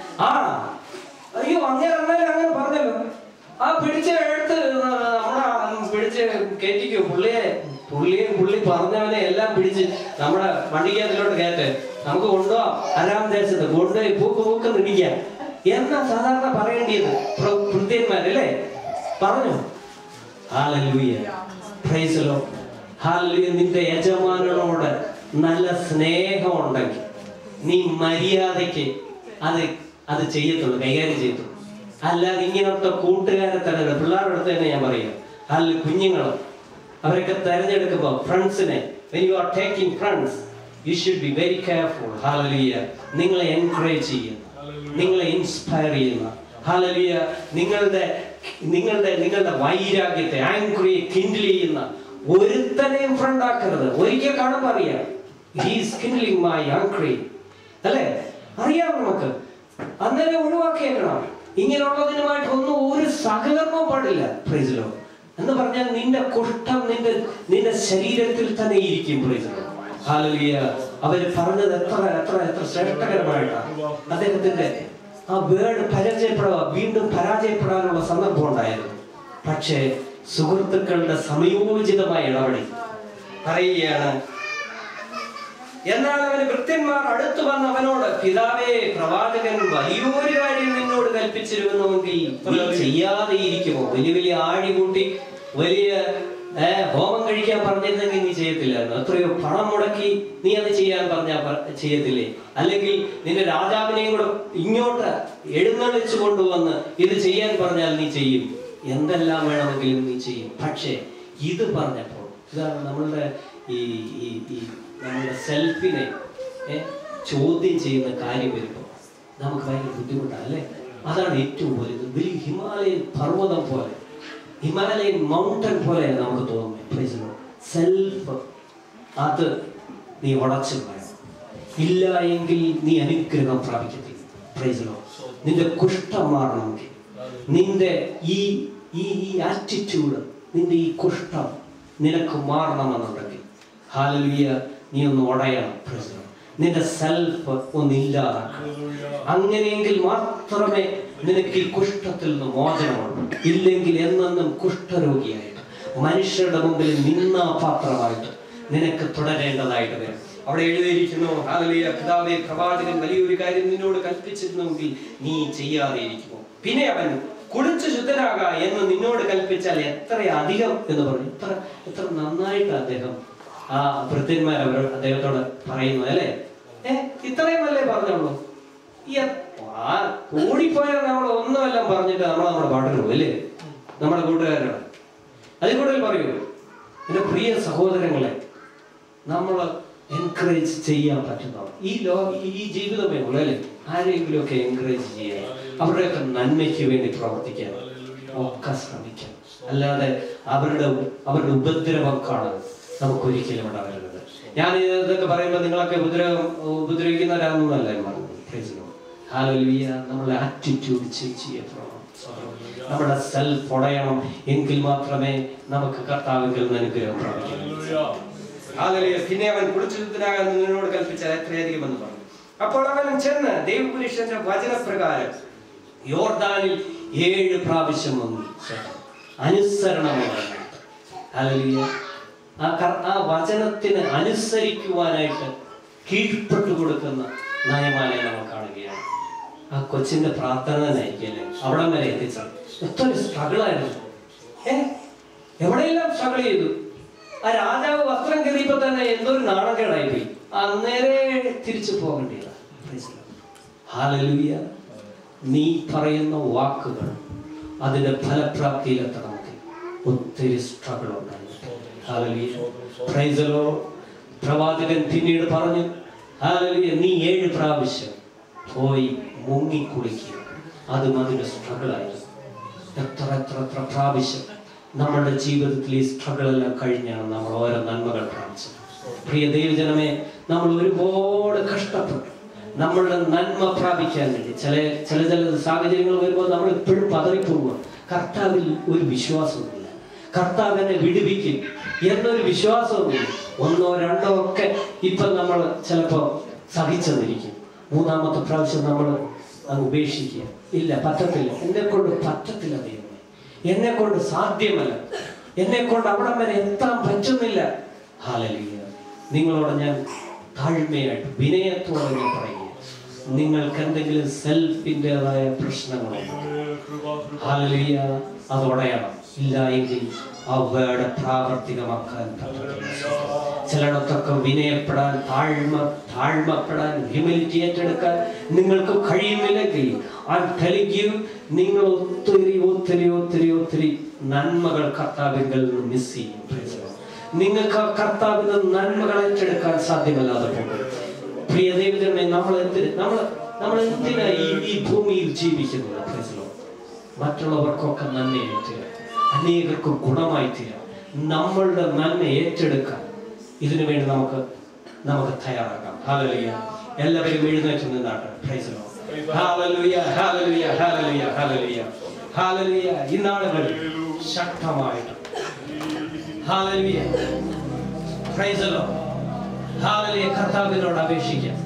അയ്യോ അങ്ങനെ അങ്ങനെ പറഞ്ഞല്ലോ, പിടിച്ച് എടുത്ത് നമ്മളെ പിടിച്ച് കയറ്റിക്കോ. പുള്ളി പറഞ്ഞവനെ എല്ലാം പിടിച്ച് നമ്മുടെ വണ്ടിക്കകത്തിലോട്ട് കയറ്റ്, നമുക്ക് കൊണ്ടുപോവാം അരാം ദേശത്ത് കൊണ്ടുപോയി പൂക്ക് നിടിക്കാം എന്നാ സാധാരണ പറയേണ്ടിയത് ഭൃത്യന്മാരല്ലേ. പറഞ്ഞു. Hallelujah, praise the Lord. Hallelujah. നിന്റെ യജമാനനോട് നല്ല സ്നേഹം ഉണ്ടെങ്കിൽ നീ മര്യാദയ്ക്ക് അത് ചെയ്യത്തുള്ളൂ, കൈകാര്യം ചെയ്യത്തുള്ളൂ. അല്ലാതെ ഇങ്ങനത്തെ കൂട്ടുകാരെ തന്നെ, പിള്ളേരുടെ അടുത്ത് തന്നെ ഞാൻ പറയാം, അല്ല കുഞ്ഞുങ്ങളും അവരൊക്കെ തെരഞ്ഞെടുക്കുമ്പോൾ ഫ്രണ്ട്സിനെ, when you are taking friends, you should be very careful. Hallelujah. നിങ്ങളെ എൻകറേജ് ചെയ്യുന്ന, നിങ്ങളെ ഇൻസ്പയർ ചെയ്യുന്ന, ഹല്ലേലൂയ, നിങ്ങളുടെ വൈരാഗ്യത്തെ, ആംഗ്രിയെ കിൻഡിൽ ചെയ്യുന്ന ഒരുത്തനെയും ഫ്രണ്ട് ആക്കരുത്. ഒരിക്കൽ കാണുമ്പോൾ അറിയാം, he is kindling my angry, അല്ലേ? അറിയാം നമുക്ക്. അന്നേരം ഒഴിവാക്കിയേക്കണം. ഇങ്ങനെയുള്ളതിനുമായിട്ട് ഒരു സഹകരണവും പാടില്ല. Praise the Lord. എന്ന് പറഞ്ഞാൽ നിന്റെ കുഷ്ഠം നിന്റെ ശരീരത്തിൽ തന്നെ ഇരിക്കും. Praise the Lord. ഹല്ലേലൂയ. അവര് പറഞ്ഞത് എത്ര ശ്രേഷ്ഠകരമായിട്ടാണ്. അദ്ദേഹത്തിന്റെ ആ വേർഡ് വീണ്ടും പരാജയപ്പെടാനുള്ള സന്ദർഭം ഉണ്ടായിരുന്നു. പക്ഷേ സുഹൃത്തുക്കളുടെ സമയോചിതമായ ഇടപെടൽ പറയുകയാണ്. എന്നാൽ അവന് ഭൃത്യന്മാർ അടുത്തു വന്ന് അവനോട്, പിതാവേ, പ്രവാചകൻ വലിയൊരു കാര്യം നിന്നോട് കൽപ്പിച്ചിരുന്നുവെങ്കിൽ നീ ചെയ്യാതെ ഇരിക്കുമോ? വലിയ ആഴി കൂട്ടി വലിയ ഹോമം കഴിക്കാൻ പറഞ്ഞിരുന്നെങ്കിൽ നീ ചെയ്യത്തില്ലായിരുന്നു. എത്രയോ പണം മുടക്കി നീ അത് ചെയ്യാൻ പറഞ്ഞാൽ ചെയ്യത്തില്ലേ? അല്ലെങ്കിൽ നിന്റെ രാജാവിനെയും കൂടെ ഇങ്ങോട്ട് എഴുന്നള്ളിച്ചു കൊണ്ടുവന്ന് ഇത് ചെയ്യാൻ പറഞ്ഞാൽ നീ ചെയ്യും. എന്തെല്ലാം വേണമെങ്കിലും നീ ചെയ്യും. പക്ഷേ ഇത് പറഞ്ഞപ്പോൾ, ഇതാണ് നമ്മളുടെ നമ്മുടെ സെൽഫിനെ ചോദ്യം ചെയ്യുന്ന കാര്യം വരുമ്പോൾ നമുക്ക് ഭയങ്കര ബുദ്ധിമുട്ടാണ്, അല്ലേ? അതാണ് ഏറ്റവും വലുത്. വലിയ ഹിമാലയൻ പർവ്വതം പോലെ, ഹിമാലയൻ മൗണ്ടൻ പോലെ നമുക്ക് തോന്നുന്നത്. സെൽഫ് അത് നീ ഉടച്ചു വേണം. ഇല്ല എങ്കിൽ നീ അനുഗ്രഹം പ്രാപിക്കത്തില്ല. Price the Lord. നിന്റെ കുഷ്ഠം മാറണമെങ്കിൽ, നിന്റെ ഈ ആറ്റിറ്റ്യൂഡ്, നിന്റെ ഈ കുഷ്ഠം നിനക്ക് മാറണമെന്നുണ്ടെങ്കിൽ, ഹല്ലേലൂയ, നീ ഒന്ന് ഉടയണം. Praise the Lord. നിന്റെ സെൽഫ് ഒന്നില്ലാതാക്കണം. അങ്ങനെയെങ്കിൽ മാത്രമേ നിനക്ക് ഈ കുഷ്ഠത്തിൽ നിന്ന് മോചനമുള്ളൂ. ഇല്ലെങ്കിൽ എന്നെന്നും കുഷ്ഠരോഗിയായിട്ട് മനുഷ്യരുടെ മുമ്പിൽ നിന്നാപാത്രമായിട്ട് നിനക്ക് തുടരേണ്ടതായിട്ട് വരും. അവിടെ എഴുതിയിരിക്കുന്നു, ഹല്ലേലൂയ, പിതാവേ, പ്രവാചകൻ വലിയൊരു കാര്യം നിന്നോട് കൽപ്പിച്ചിരുന്നുവെങ്കിൽ നീ ചെയ്യാതെ ഇരിക്കുമോ? പിന്നെ അവൻ കുളിച്ച് ശുദ്ധനാക എന്ന് നിന്നോട് കൽപ്പിച്ചാൽ എത്ര അധികം എന്ന് പറഞ്ഞു. എത്ര നന്നായിട്ട് അദ്ദേഹം ആ ഭൃത്യന്മാർ അദ്ദേഹത്തോട് പറയുന്നു, അല്ലേ? ഇത്രയും അല്ലേ പറഞ്ഞോളൂ? കൂടിപ്പോയാൽ നമ്മൾ ഒന്നുമെല്ലാം പറഞ്ഞിട്ട് നമ്മുടെ പാട്ടിന് പോകും, അല്ലേ? നമ്മുടെ കൂട്ടുകാരോട് അതിൽ കൂടുതൽ പറയൂ. എന്റെ പ്രിയ സഹോദരങ്ങളെ, നമ്മൾ എൻകറേജ് ചെയ്യാൻ പറ്റുന്നതാണ് ഈ ജീവിതമേ ഉള്ളൂ, അല്ലേ? ആരെങ്കിലും ഒക്കെ എൻകറേജ് ചെയ്യാൻ, അവരുടെയൊക്കെ നന്മയ്ക്ക് വേണ്ടി പ്രവർത്തിക്കാൻ ഒക്കെ ശ്രമിക്കാം. അല്ലാതെ അവരുടെ ഉപദ്രവം കാണാൻ നമുക്കൊരിക്കലും ഉണ്ടാവരുത്. ഞാൻ ഇതൊക്കെ പറയുമ്പോൾ നിങ്ങളൊക്കെ ഉപദ്രവിക്കുന്നവരാണെന്നല്ല ഞാൻ പറഞ്ഞത്. ഹല്ലേലൂയ. നമ്മുടെ ആറ്റിറ്റ്യൂഡ് ചേഞ്ച് ചെയ്യപ്പെടണം. നമ്മുടെ സെൽഫ് ഉടയണം. എങ്കിൽ മാത്രമേ നമുക്ക് കർത്താവിൽ നിന്ന് അനുഗ്രഹം പ്രാപിക്കാൻ. ഹല്ലേലൂയ. പിന്നെ അവൻ കുളിച്ചുനാകാൻ നിന്നോട് കൽപ്പിച്ചാൽ എത്രയധികം എന്ന് പറഞ്ഞു. അപ്പോൾ അവൻ ചെന്ന് ദൈവപുരുഷന്റെ വചനപ്രകാരം യോർദാനിൽ 7 പ്രാവശ്യം വന്നു അനുസരണമാണ്. ഹല്ലേലൂയ. ആ വചനത്തിന് അനുസരിക്കുവാനായിട്ട് കീഴ്പ്പെട്ടു കൊടുക്കുന്ന നയമാനെ നമ്മൾ കാണുകയാണ്. ആ കൊച്ചിന്റെ പ്രാർത്ഥന നയിക്കല്ലേ അവിടം വരെ എത്തിച്ചത്. എത്ര സ്ട്രഗിളായിരുന്നു. എവിടെയെല്ലാം സ്ട്രഗിൾ ചെയ്തു. ആ രാജാവ് വസ്ത്രം കയറിയപ്പോ തന്നെ എന്തോ ഒരു നാണക്കേടായിപ്പോയി. അന്നേരെ തിരിച്ചു പോകേണ്ടിയതാണ്. ഹല്ലേലൂയ. നീ പറയുന്ന വാക്കുകൾ അതിന്റെ ഫലപ്രാപ്തിയിലെത്തണമെങ്കിൽ ഒത്തിരി സ്ട്രഗിൾ ഉണ്ടായി. ഹല്ലേലൂയ. Praise the Lord. പ്രവാചകൻ പിന്നീട് പറഞ്ഞു, ഹല്ലേലൂയ, നീ 7 പ്രാവശ്യം പോയി മുങ്ങിക്കുളിക്കുക. അതും അതിന് സ്ട്രഗിളായിരുന്നു. എത്ര പ്രാവശ്യം നമ്മുടെ ജീവിതത്തിൽ ഈ സ്ട്രഗിൾ എല്ലാം കഴിഞ്ഞാണ് നമ്മൾ ഓരോ നന്മകൾ പ്രാപിച്ചത്. പ്രിയ ദൈവജനമേ, നമ്മൾ ഒരുപാട് കഷ്ടപ്പെട്ടു നമ്മളുടെ നന്മ പ്രാപിക്കാൻ വേണ്ടി. ചില സാഹചര്യങ്ങൾ വരുമ്പോൾ നമ്മൾ എപ്പോഴും പതറിപ്പോവുക. കർത്താവിൽ ഒരു വിശ്വാസമില്ല, കർത്താവിനെ വിടുവിക്കും എന്നൊരു വിശ്വാസമില്ല. 1, 2 ഒക്കെ ഇപ്പം നമ്മൾ ചിലപ്പോൾ സഹിച്ചെന്നിരിക്കും. 3ാമത്തെ പ്രാവശ്യം നമ്മൾ അങ്ങ് ഉപേക്ഷിക്കുക. ഇല്ല, പറ്റത്തില്ല, എന്നെ കൊണ്ട് പറ്റത്തില്ല ദൈവമേ, എന്നെ കൊണ്ട് സാധ്യമല്ല, എന്നെ കൊണ്ട് അവിടെ വരെ എത്താൻ പറ്റുന്നില്ല. ഹല്ലേലൂയ. നിങ്ങളോട് ഞാൻ താഴ്മയായിട്ട് വിനയത്തോടെ ഞാൻ പറയുക, നിങ്ങൾക്ക് എന്തെങ്കിലും സെൽഫിൻ്റെതായ പ്രശ്നങ്ങളുണ്ട്, ഹല്ലേലൂയ, അതോടെയാണ്. ഇല്ല എങ്കിൽ ആ വേർഡ് പ്രാവർത്തികമാക്കാൻ പറ്റില്ല. ചിലയിടത്തൊക്കെ വിനയപ്പെടാൻ, താഴ്മപ്പെടാൻ, ഹ്യൂമിലിറ്റി ഏറ്റെടുക്കാൻ നിങ്ങൾക്ക് കഴിയുന്നില്ലെങ്കിൽ നിങ്ങൾ ഒത്തിരി നന്മകൾ കർത്താവിൽ നിന്ന് മിസ് ചെയ്യും. നിങ്ങൾക്ക് കർത്താവിൽ നിന്ന് നന്മകൾ ഏറ്റെടുക്കാൻ സാധ്യമല്ലാതെ പോകും. പ്രിയ ദൈവജനമേ, നമ്മൾ എന്തിനാ ഈ ഭൂമിയിൽ ജീവിക്കുന്നത്? മറ്റുള്ളവർക്കൊക്കെ നന്മയായി തീരാം, അനേകർക്ക് ഗുണമായി തീരാം. നമ്മളുടെ നന്മ ഏറ്റെടുക്കാൻ ഇതിനു വേണ്ടി നമുക്ക് തയ്യാറാക്കാം. ഹല്ലേലൂയ. എല്ലാവരും എഴുന്നേറ്റ് നിന്നാട്ടെ. Praise the Lord. Hallelujah, hallelujah, hallelujah, hallelujah, hallelujah. ഈ നാളുകളിൽ ശക്തമായിട്ട് hallelujah, praise the Lord, hallelujah, കർത്താവിനോട് അപേക്ഷിക്കാം.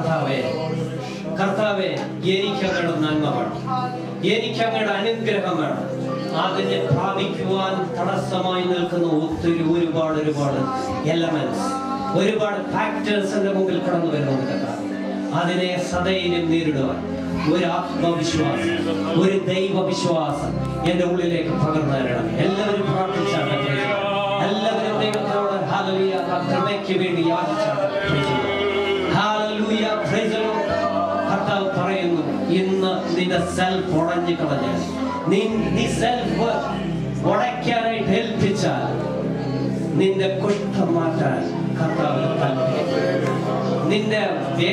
കർത്താവേ, എനിക്ക് അങ്ങയുടെ നന്മ വേണം, എനിക്ക് അങ്ങയുടെ അനുഗ്രഹം വേണം. അതിനെ പ്രാപിക്കുവാൻ തടസ്സമായി നിൽക്കുന്ന ഒരുപാട് എലമെന്റ്സ്, ഒരുപാട് ഫാക്ടേഴ്സ് എന്റെ മുമ്പിൽ കടന്നു വരുന്നുണ്ട് കർത്താവേ. അതിനെ സദൈര്യം നേരിടുവാൻ ഒരു ആത്മവിശ്വാസം, ഒരു ദൈവവിശ്വാസം എന്റെ ഉള്ളിലേക്ക് പകർന്നു തരണം. എല്ലാവരും പ്രാർത്ഥിച്ചാണ്, എല്ലാവരും ദൈവത്തോട് ഹല്ലേലൂയ കൃപയ്ക്ക് വേണ്ടി യാചിച്ചാണ്. Hallelujah, praise the Lord. കർത്താവ് പറയുന്നു, ഇന്ന് നിന്റെ സെൽഫ് ഉടഞ്ഞു കളഞ്ഞാൽ, നീ സെൽഫ് ഉടയ്ക്കാനായിട്ട് ഏൽപ്പിച്ചാൽ നിന്റെ കുറ്റം മാറ്റാൻ കർത്താവിന് താല്പര്യം. നിന്റെ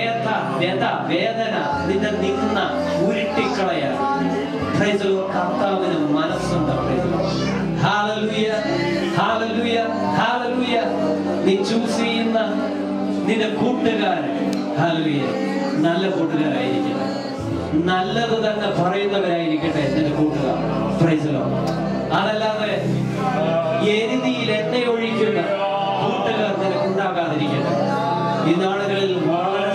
വേദന നിന്റെ നിന്ന ഉരുട്ടിക്കളയാൻ പ്രൈസ് ദി ലോർഡ് കർത്താവിന് മനസ്സുണ്ട്. Hallelujah, hallelujah, hallelujah. നീ ചൂസ് ചെയ്യുന്ന നിന്റെ കൂട്ടുകാരൻ ഹല്ലേലൂയ നല്ല കൂട്ടുകാരായിരിക്കട്ടെ, നല്ലത് തന്നെ പറയുന്നവരായിരിക്കട്ടെ നിന്റെ കൂട്ടുകാർ. Praise the Lord. അതല്ലാതെ എരുതിയിൽ എണ്ണ ഒഴിക്കുന്ന കൂട്ടുകാർ നിനക്കുണ്ടാകാതിരിക്കട്ടെ. ഈ നാളുകളിൽ വളരെ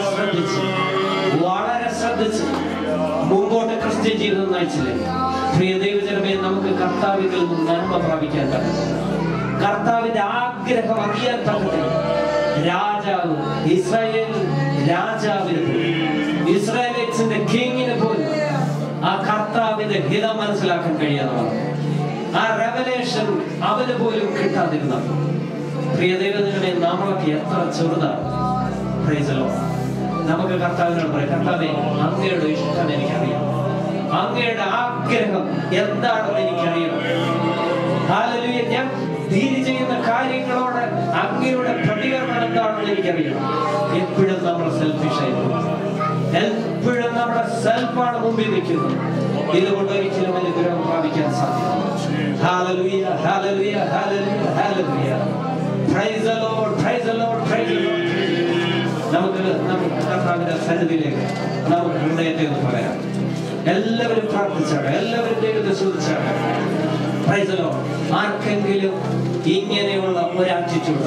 ശ്രദ്ധിച്ച് മുമ്പോട്ട് ക്രിസ്ത്യൻ ജീവിതം നയിച്ചില്ലേ? പ്രിയ ദൈവജനമേ, നമുക്ക് കർത്താവിൽ നിന്നും നന്മ പ്രാപിക്കാൻ പറ്റും. കർത്താവിന്റെ ആഗ്രഹം അറിയാൻ പറ്റത്തില്ല. രാജാവ് ഇസ്രായേൽ രാജാവിന് പോലും, ഇസ്രായേലിന്റെ കിങ്ങിന് പോലും ആ കർത്താവിന്റെ ഹിതം മനസ്സിലാക്കാൻ കഴിയാതെ വന്നു. ആ റെവലേഷൻ അവന് പോലും കിട്ടാതിരുന്ന പ്രിയ ദൈവജനമേ, നമ്മളൊക്കെ എത്ര ചെറുതാണ്. Praise the Lord. നമുക്ക് കർത്താവിനോട് പറയാം, കർത്താവേ, അങ്ങയുടെ ഇഷ്ടം എനിക്കറിയാം, അങ്ങയുടെ ആഗ്രഹം എന്താണെന്ന് എനിക്കറിയാം. ഹല്ലേലൂയ. ഞാൻ ഡീൽ ചെയ്യുന്ന കാര്യങ്ങളോട് അങ്ങയുടെ പ്രതികരണം എന്താണെന്ന് എനിക്കറിയാം. എപ്പോഴും നമ്മൾ സെൽഫിഷായി പോകും, എപ്പോഴും നമ്മുടെ സെൽഫാണ് മുമ്പിൽ നിൽക്കുന്നത്. ഇതുകൊണ്ട് ഒരിക്കലും അനുഗ്രഹം പ്രാപിക്കാൻ സാധിക്കും. Hallelujah, hallelujah, hallelujah, hallelujah. Praise the Lord, praise the Lord, praise the Lord. നമുക്ക് കർത്താവിന്റെ സന്നിധിയിലേക്ക് നമുക്ക് ഹൃദയത്തെ ഒന്ന് പറയാം. എല്ലാവരും പ്രാർത്ഥിച്ചാണ്, എല്ലാവരും ദൈവത്തെ സ്തുതിച്ചാണ്. Price the Lord. ആർക്കെങ്കിലും ഇങ്ങനെയുള്ള ഒരു ആറ്റിറ്റ്യൂഡ്,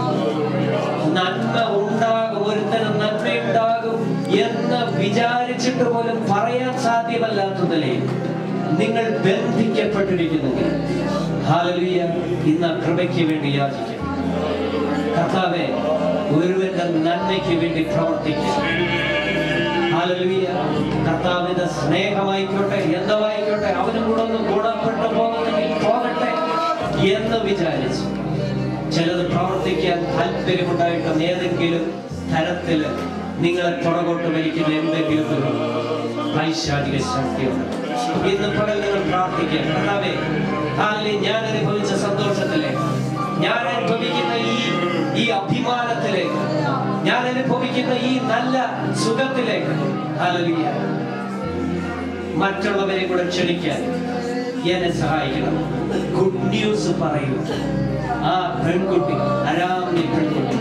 നന്മ ഉണ്ടാകും, ഒരുത്തരം നന്മയുണ്ടാകും എന്ന് വിചാരിച്ചിട്ട് പോലും പറയാൻ സാധ്യമല്ലാത്ത നിലയിൽ നിങ്ങൾ ബന്ധിക്കപ്പെട്ടിരിക്കുന്നെങ്കിൽ ഹല്ലേലൂയ, ഇന്ന് കൃപയ്ക്ക് വേണ്ടി യാചിക്കും. കർത്താവേ, ഒരുവന്റെ നന്മയ്ക്ക് വേണ്ടി പ്രവർത്തിക്കുക. ഹല്ലേലൂയ. കർത്താവിന്റെ സ്നേഹമായിക്കോട്ടെ, എന്തായിക്കോട്ടെ, അവനും കൂടെ ഒന്ന് ഗുണപ്പെട്ടു പോകുന്നെങ്കിൽ പോകട്ടെ എന്ന് വിചാരിച്ചു ചിലത് പ്രവർത്തിക്കാൻ താല്പര്യമുണ്ടായിട്ടും ഏതെങ്കിലും തരത്തില് നിങ്ങളെ പുറകോട്ട് വലിക്കുന്ന എന്തെങ്കിലും ഒരു പൈശാചിക ശക്തിയുണ്ട്. ഇന്ന് പകൽ നിങ്ങൾ പ്രാർത്ഥിക്കുക, കർത്താവേ, ഞാൻ അനുഭവിച്ച സന്തോഷത്തിലേക്ക്, ഞാൻ അനുഭവിക്കുന്ന ഈ അഭിമാനത്തിലേക്ക് അനുഭവിക്കുന്ന ഈ നല്ല സുഖത്തിലേക്ക് ഹല്ലേലൂയ മറ്റുള്ളവരെ കൂടെ ക്ഷണിക്കാൻ എന്നെ സഹായിക്കണം. ഗുഡ് ന്യൂസ് പറയൂ. ആ പെൺകുട്ടി, അരാമിയ പെൺകുട്ടി,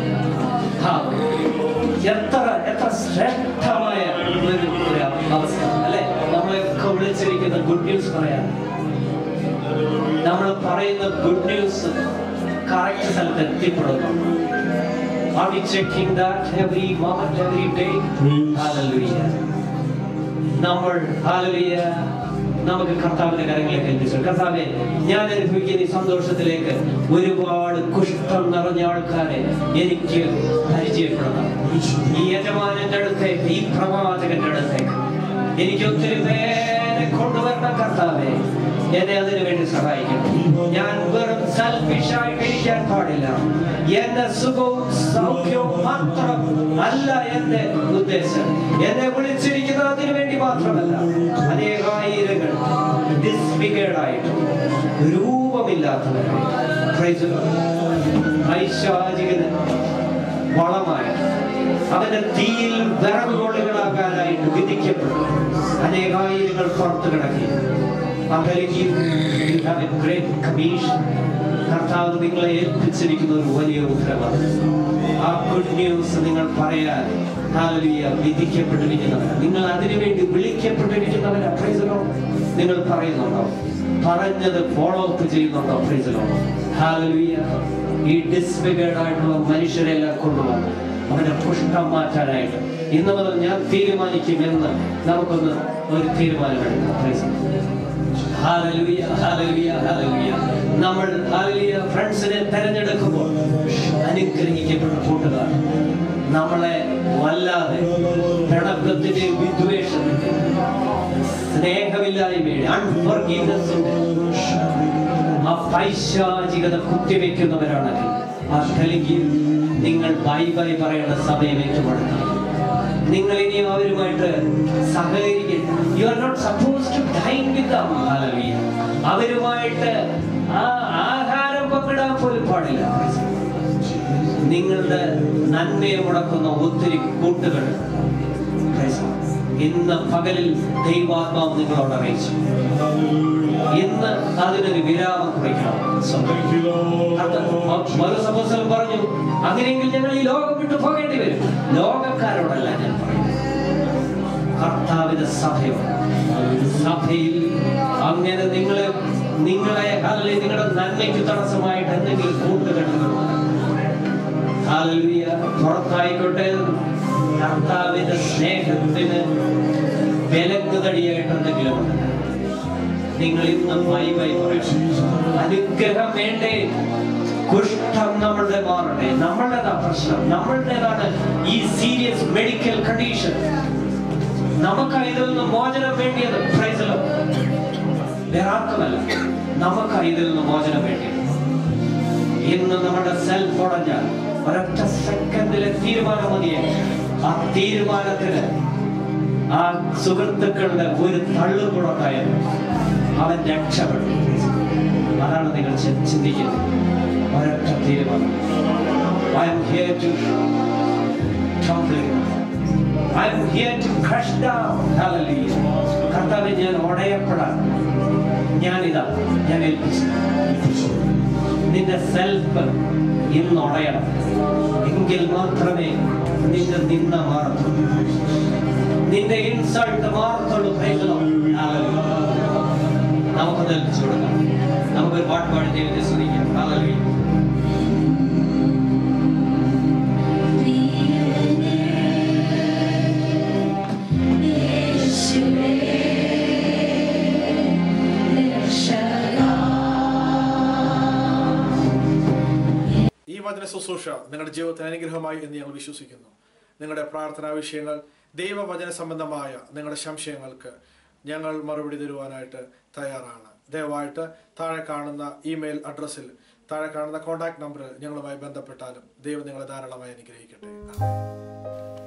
എത്ര ശ്രേഷ്ഠമായ ഒരു അവസ്ഥ അല്ലെ. നമ്മളെയൊക്കെ വിളിച്ചിരിക്കുന്ന ഗുഡ് ന്യൂസ് പറയാൻ. നമ്മൾ പറയുന്ന ഗുഡ് ന്യൂസ് കറക്റ്റ് സ്ഥലത്ത് എത്തിപ്പെടുന്നു. Are we checking that every moment, every day? Hallelujah. നമ്മൾ ഹല്ലേലൂയ നമുക്ക് കർത്താവിന്റെ കരങ്ങളിലേക്ക് ഏൽപ്പിച്ചു. കർത്താവേ, ഞാൻ അനുഭവിക്കുന്ന ഈ സന്തോഷത്തിലേക്ക് ഒരുപാട് കുഷ്ഠം നിറഞ്ഞ ആൾക്കാരെ എനിക്ക് പരിചയപ്പെടണം. ഈ യജമാനന്റെ അടുത്തേക്ക്, ഈ പ്രവാചകന്റെ അടുത്തേക്ക് എനിക്ക് ഒത്തിരി പേരെ കൊണ്ടുവരണം. കർത്താവേ, എന്നെ അതിനു വേണ്ടി സഹായിക്കണം. ഞാൻ വെറും സെൽഫിഷായിട്ട് ഇരിക്കാൻ പാടില്ല. എന്റെ സുഖവും സൗഖ്യവും മാത്രം അല്ല എന്റെ ഉദ്ദേശം. എന്നെ വിളിച്ചിരിക്കുന്നത് അതിനു വേണ്ടി മാത്രമല്ല. അനേകായിരങ്ങൾ ഡിസ്ഫിഗേർഡായിട്ട്, രൂപമില്ലാത്തവരായിട്ട്, പൈശാചികന് വളമായിട്ട്, അവന്റെ തീയിൽ വിറകുകൊള്ളുകളാകാനായിട്ട് വിധിക്കപ്പെട്ടു അനേകായിരങ്ങൾ പുറത്തു കിടക്കി. കർത്താവ് നിങ്ങളെ ഏൽപ്പിച്ചിരിക്കുന്ന ഒരു വലിയ ഉത്തരവാദിത്വം. ആ ഗുഡ് ന്യൂസ് നിങ്ങൾ പറയാൻ ഹല്ലേലൂയ വിധിക്കപ്പെട്ടിരിക്കുന്നവരാ. നിങ്ങൾ അതിനുവേണ്ടി വിളിക്കപ്പെട്ടിരിക്കുന്നവരാ. Price the Lord. നിങ്ങൾ പറയുന്നുണ്ടോ? പറഞ്ഞത് ഫോളോ അപ്പ് ചെയ്യുന്നുണ്ടോ? Praise the Lord. ഹല്ലേലൂയ. ഈ ഡിസ്ഫിഗേർഡ് ആയിട്ടുള്ള മനുഷ്യരെല്ലാം കൊണ്ടുവന്നു അവനെ പുഷ്പം മാറ്റാനായിട്ട് ഇന്ന് മുതൽ ഞാൻ തീരുമാനിക്കുമെന്ന് നമുക്കൊന്ന് ഒരു തീരുമാനമെടുക്കാം. Praise the Lord. Hallelujah, hallelujah, hallelujah. നമ്മൾ ഹല്ലേലൂയ ഫ്രണ്ട്സിനെ തിരഞ്ഞെടുക്കുമ്പോൾ അനുഗ്രഹിക്കപ്പെട്ട കൂട്ടുകാർ നമ്മളെ വല്ലാതെ പിണക്കത്തിന്റെയും വിദ്വേഷത്തിന്റെയും സ്നേഹമില്ലായ്മയുടെ അൺഫോർഗീവ്നെസ്സിന്റെ ആ പൈശാചികത കുത്തിവെക്കുന്നവരാണെങ്കിൽ ആ കലിയിൽ നിങ്ങൾ ബൈ ബൈ പറയേണ്ട സമയം ഏറ്റുപെടുത്തണം. നിങ്ങൾ ഇനിയും അവരുമായിട്ട് സഹകരിക്കുക. You are not supposed to dine with them. Hallelujah. അവരുമായിട്ട് ആ ആഹാരം പങ്കിടാൻ പോലും പാടില്ല. നിങ്ങളുടെ നന്മയെ മുടക്കുന്ന ഒത്തിരി കൂട്ടുകൾ ഇന്ന് പകലിൽ ദൈവാത്മാവ് നിങ്ങളോട് അറിയിച്ചു. ഇന്ന് അതിനൊരു വിരാമം കുറിക്കണം. പറഞ്ഞു, അങ്ങനെയെങ്കിൽ ഞങ്ങൾ ഈ ലോകം വിട്ടു പോകേണ്ടി വരും. ലോകക്കാരോടല്ല ഞാൻ പറയുന്നത്, കർത്താവിന്റെ സഭയോട്. സഭയിൽ അങ്ങനെ നിങ്ങളെ നിങ്ങളുടെ നന്മയ്ക്ക് തടസ്സമായിട്ട് എന്തെങ്കിലും കൂട്ടുകെട്ടുകൾ ഹല്ലേലൂയ പുറത്തായിക്കോട്ടെ, കർത്താവിന്റെ സ്നേഹത്തിന് വിലങ്ങുതടിയായിട്ട് എന്തെങ്കിലും ഉണ്ട്, നിങ്ങൾ ഇന്ന് ബൈ ബൈ പറയണം. അനുഗ്രഹം വേണ്ടേ? കുഷ്ഠം നമ്മളുടെ മാറട്ടെ. നമ്മളുടേതാ പ്രശ്നം, നമ്മളുടേതാണ് ഈ സീരിയസ് മെഡിക്കൽ കണ്ടീഷൻ. നമുക്ക് ഇതിൽ നിന്ന് മോചനം വേണ്ടിയത്. Price the Lord. വേറാർക്കുമല്ല, നമുക്ക് ഇതിൽ നിന്ന് മോചനം വേണ്ടിയത്. ഇന്ന് നമ്മുടെ സെൽഫ് ഉടഞ്ഞാൽ ഒരൊറ്റ സെക്കൻഡിലെ തീരുമാനം മതിയെ. ആ തീരുമാനത്തിന് ആ സുഹൃത്തുക്കളുടെ ഒരു തള്ളുകൂടുണ്ടായാലും അവൻ രക്ഷപ്പെടും. അതാണ് നിങ്ങൾ ചിന്തിക്കുന്നത്. ഒരൊറ്റ തീരുമാനം. I am here to topple. I am here to crush down. Hallelujah. കർത്താവേ, ഞാൻ ഉടയപ്പെടാൻ ഞാൻ ഏൽപ്പിച്ചു. നിന്റെ സെൽഫ് ഇന്ന് ഉടയണം. എങ്കിൽ മാത്രമേ നിന്റെ നിന്ന മാറത്തുള്ളൂ, നിന്റെ ഇൻസൾട്ട് മാറത്തുള്ളൂ. നമുക്കൊന്ന് ഏൽപ്പിച്ചു കൊടുക്കാം. നമുക്കൊരു പാട്ട് പാടി ദൈവത്തെ സ്തുതിക്കാം. ഹല്ലേലൂയ. വചന ശുശ്രൂഷ നിങ്ങളുടെ ജീവിതത്തിന് അനുഗ്രഹമായി എന്ന് ഞങ്ങൾ വിശ്വസിക്കുന്നു. നിങ്ങളുടെ പ്രാർത്ഥനാ വിഷയങ്ങൾ, ദൈവവചന സംബന്ധമായ നിങ്ങളുടെ സംശയങ്ങൾക്ക് ഞങ്ങൾ മറുപടി തരുവാനായിട്ട് തയ്യാറാണ്. ദയവായിട്ട് താഴെ കാണുന്ന ഇമെയിൽ അഡ്രസ്സിൽ, താഴെ കാണുന്ന കോൺടാക്ട് നമ്പറിൽ ഞങ്ങളുമായി ബന്ധപ്പെട്ടാലും ദൈവം നിങ്ങളെ ധാരാളമായി അനുഗ്രഹിക്കട്ടെ.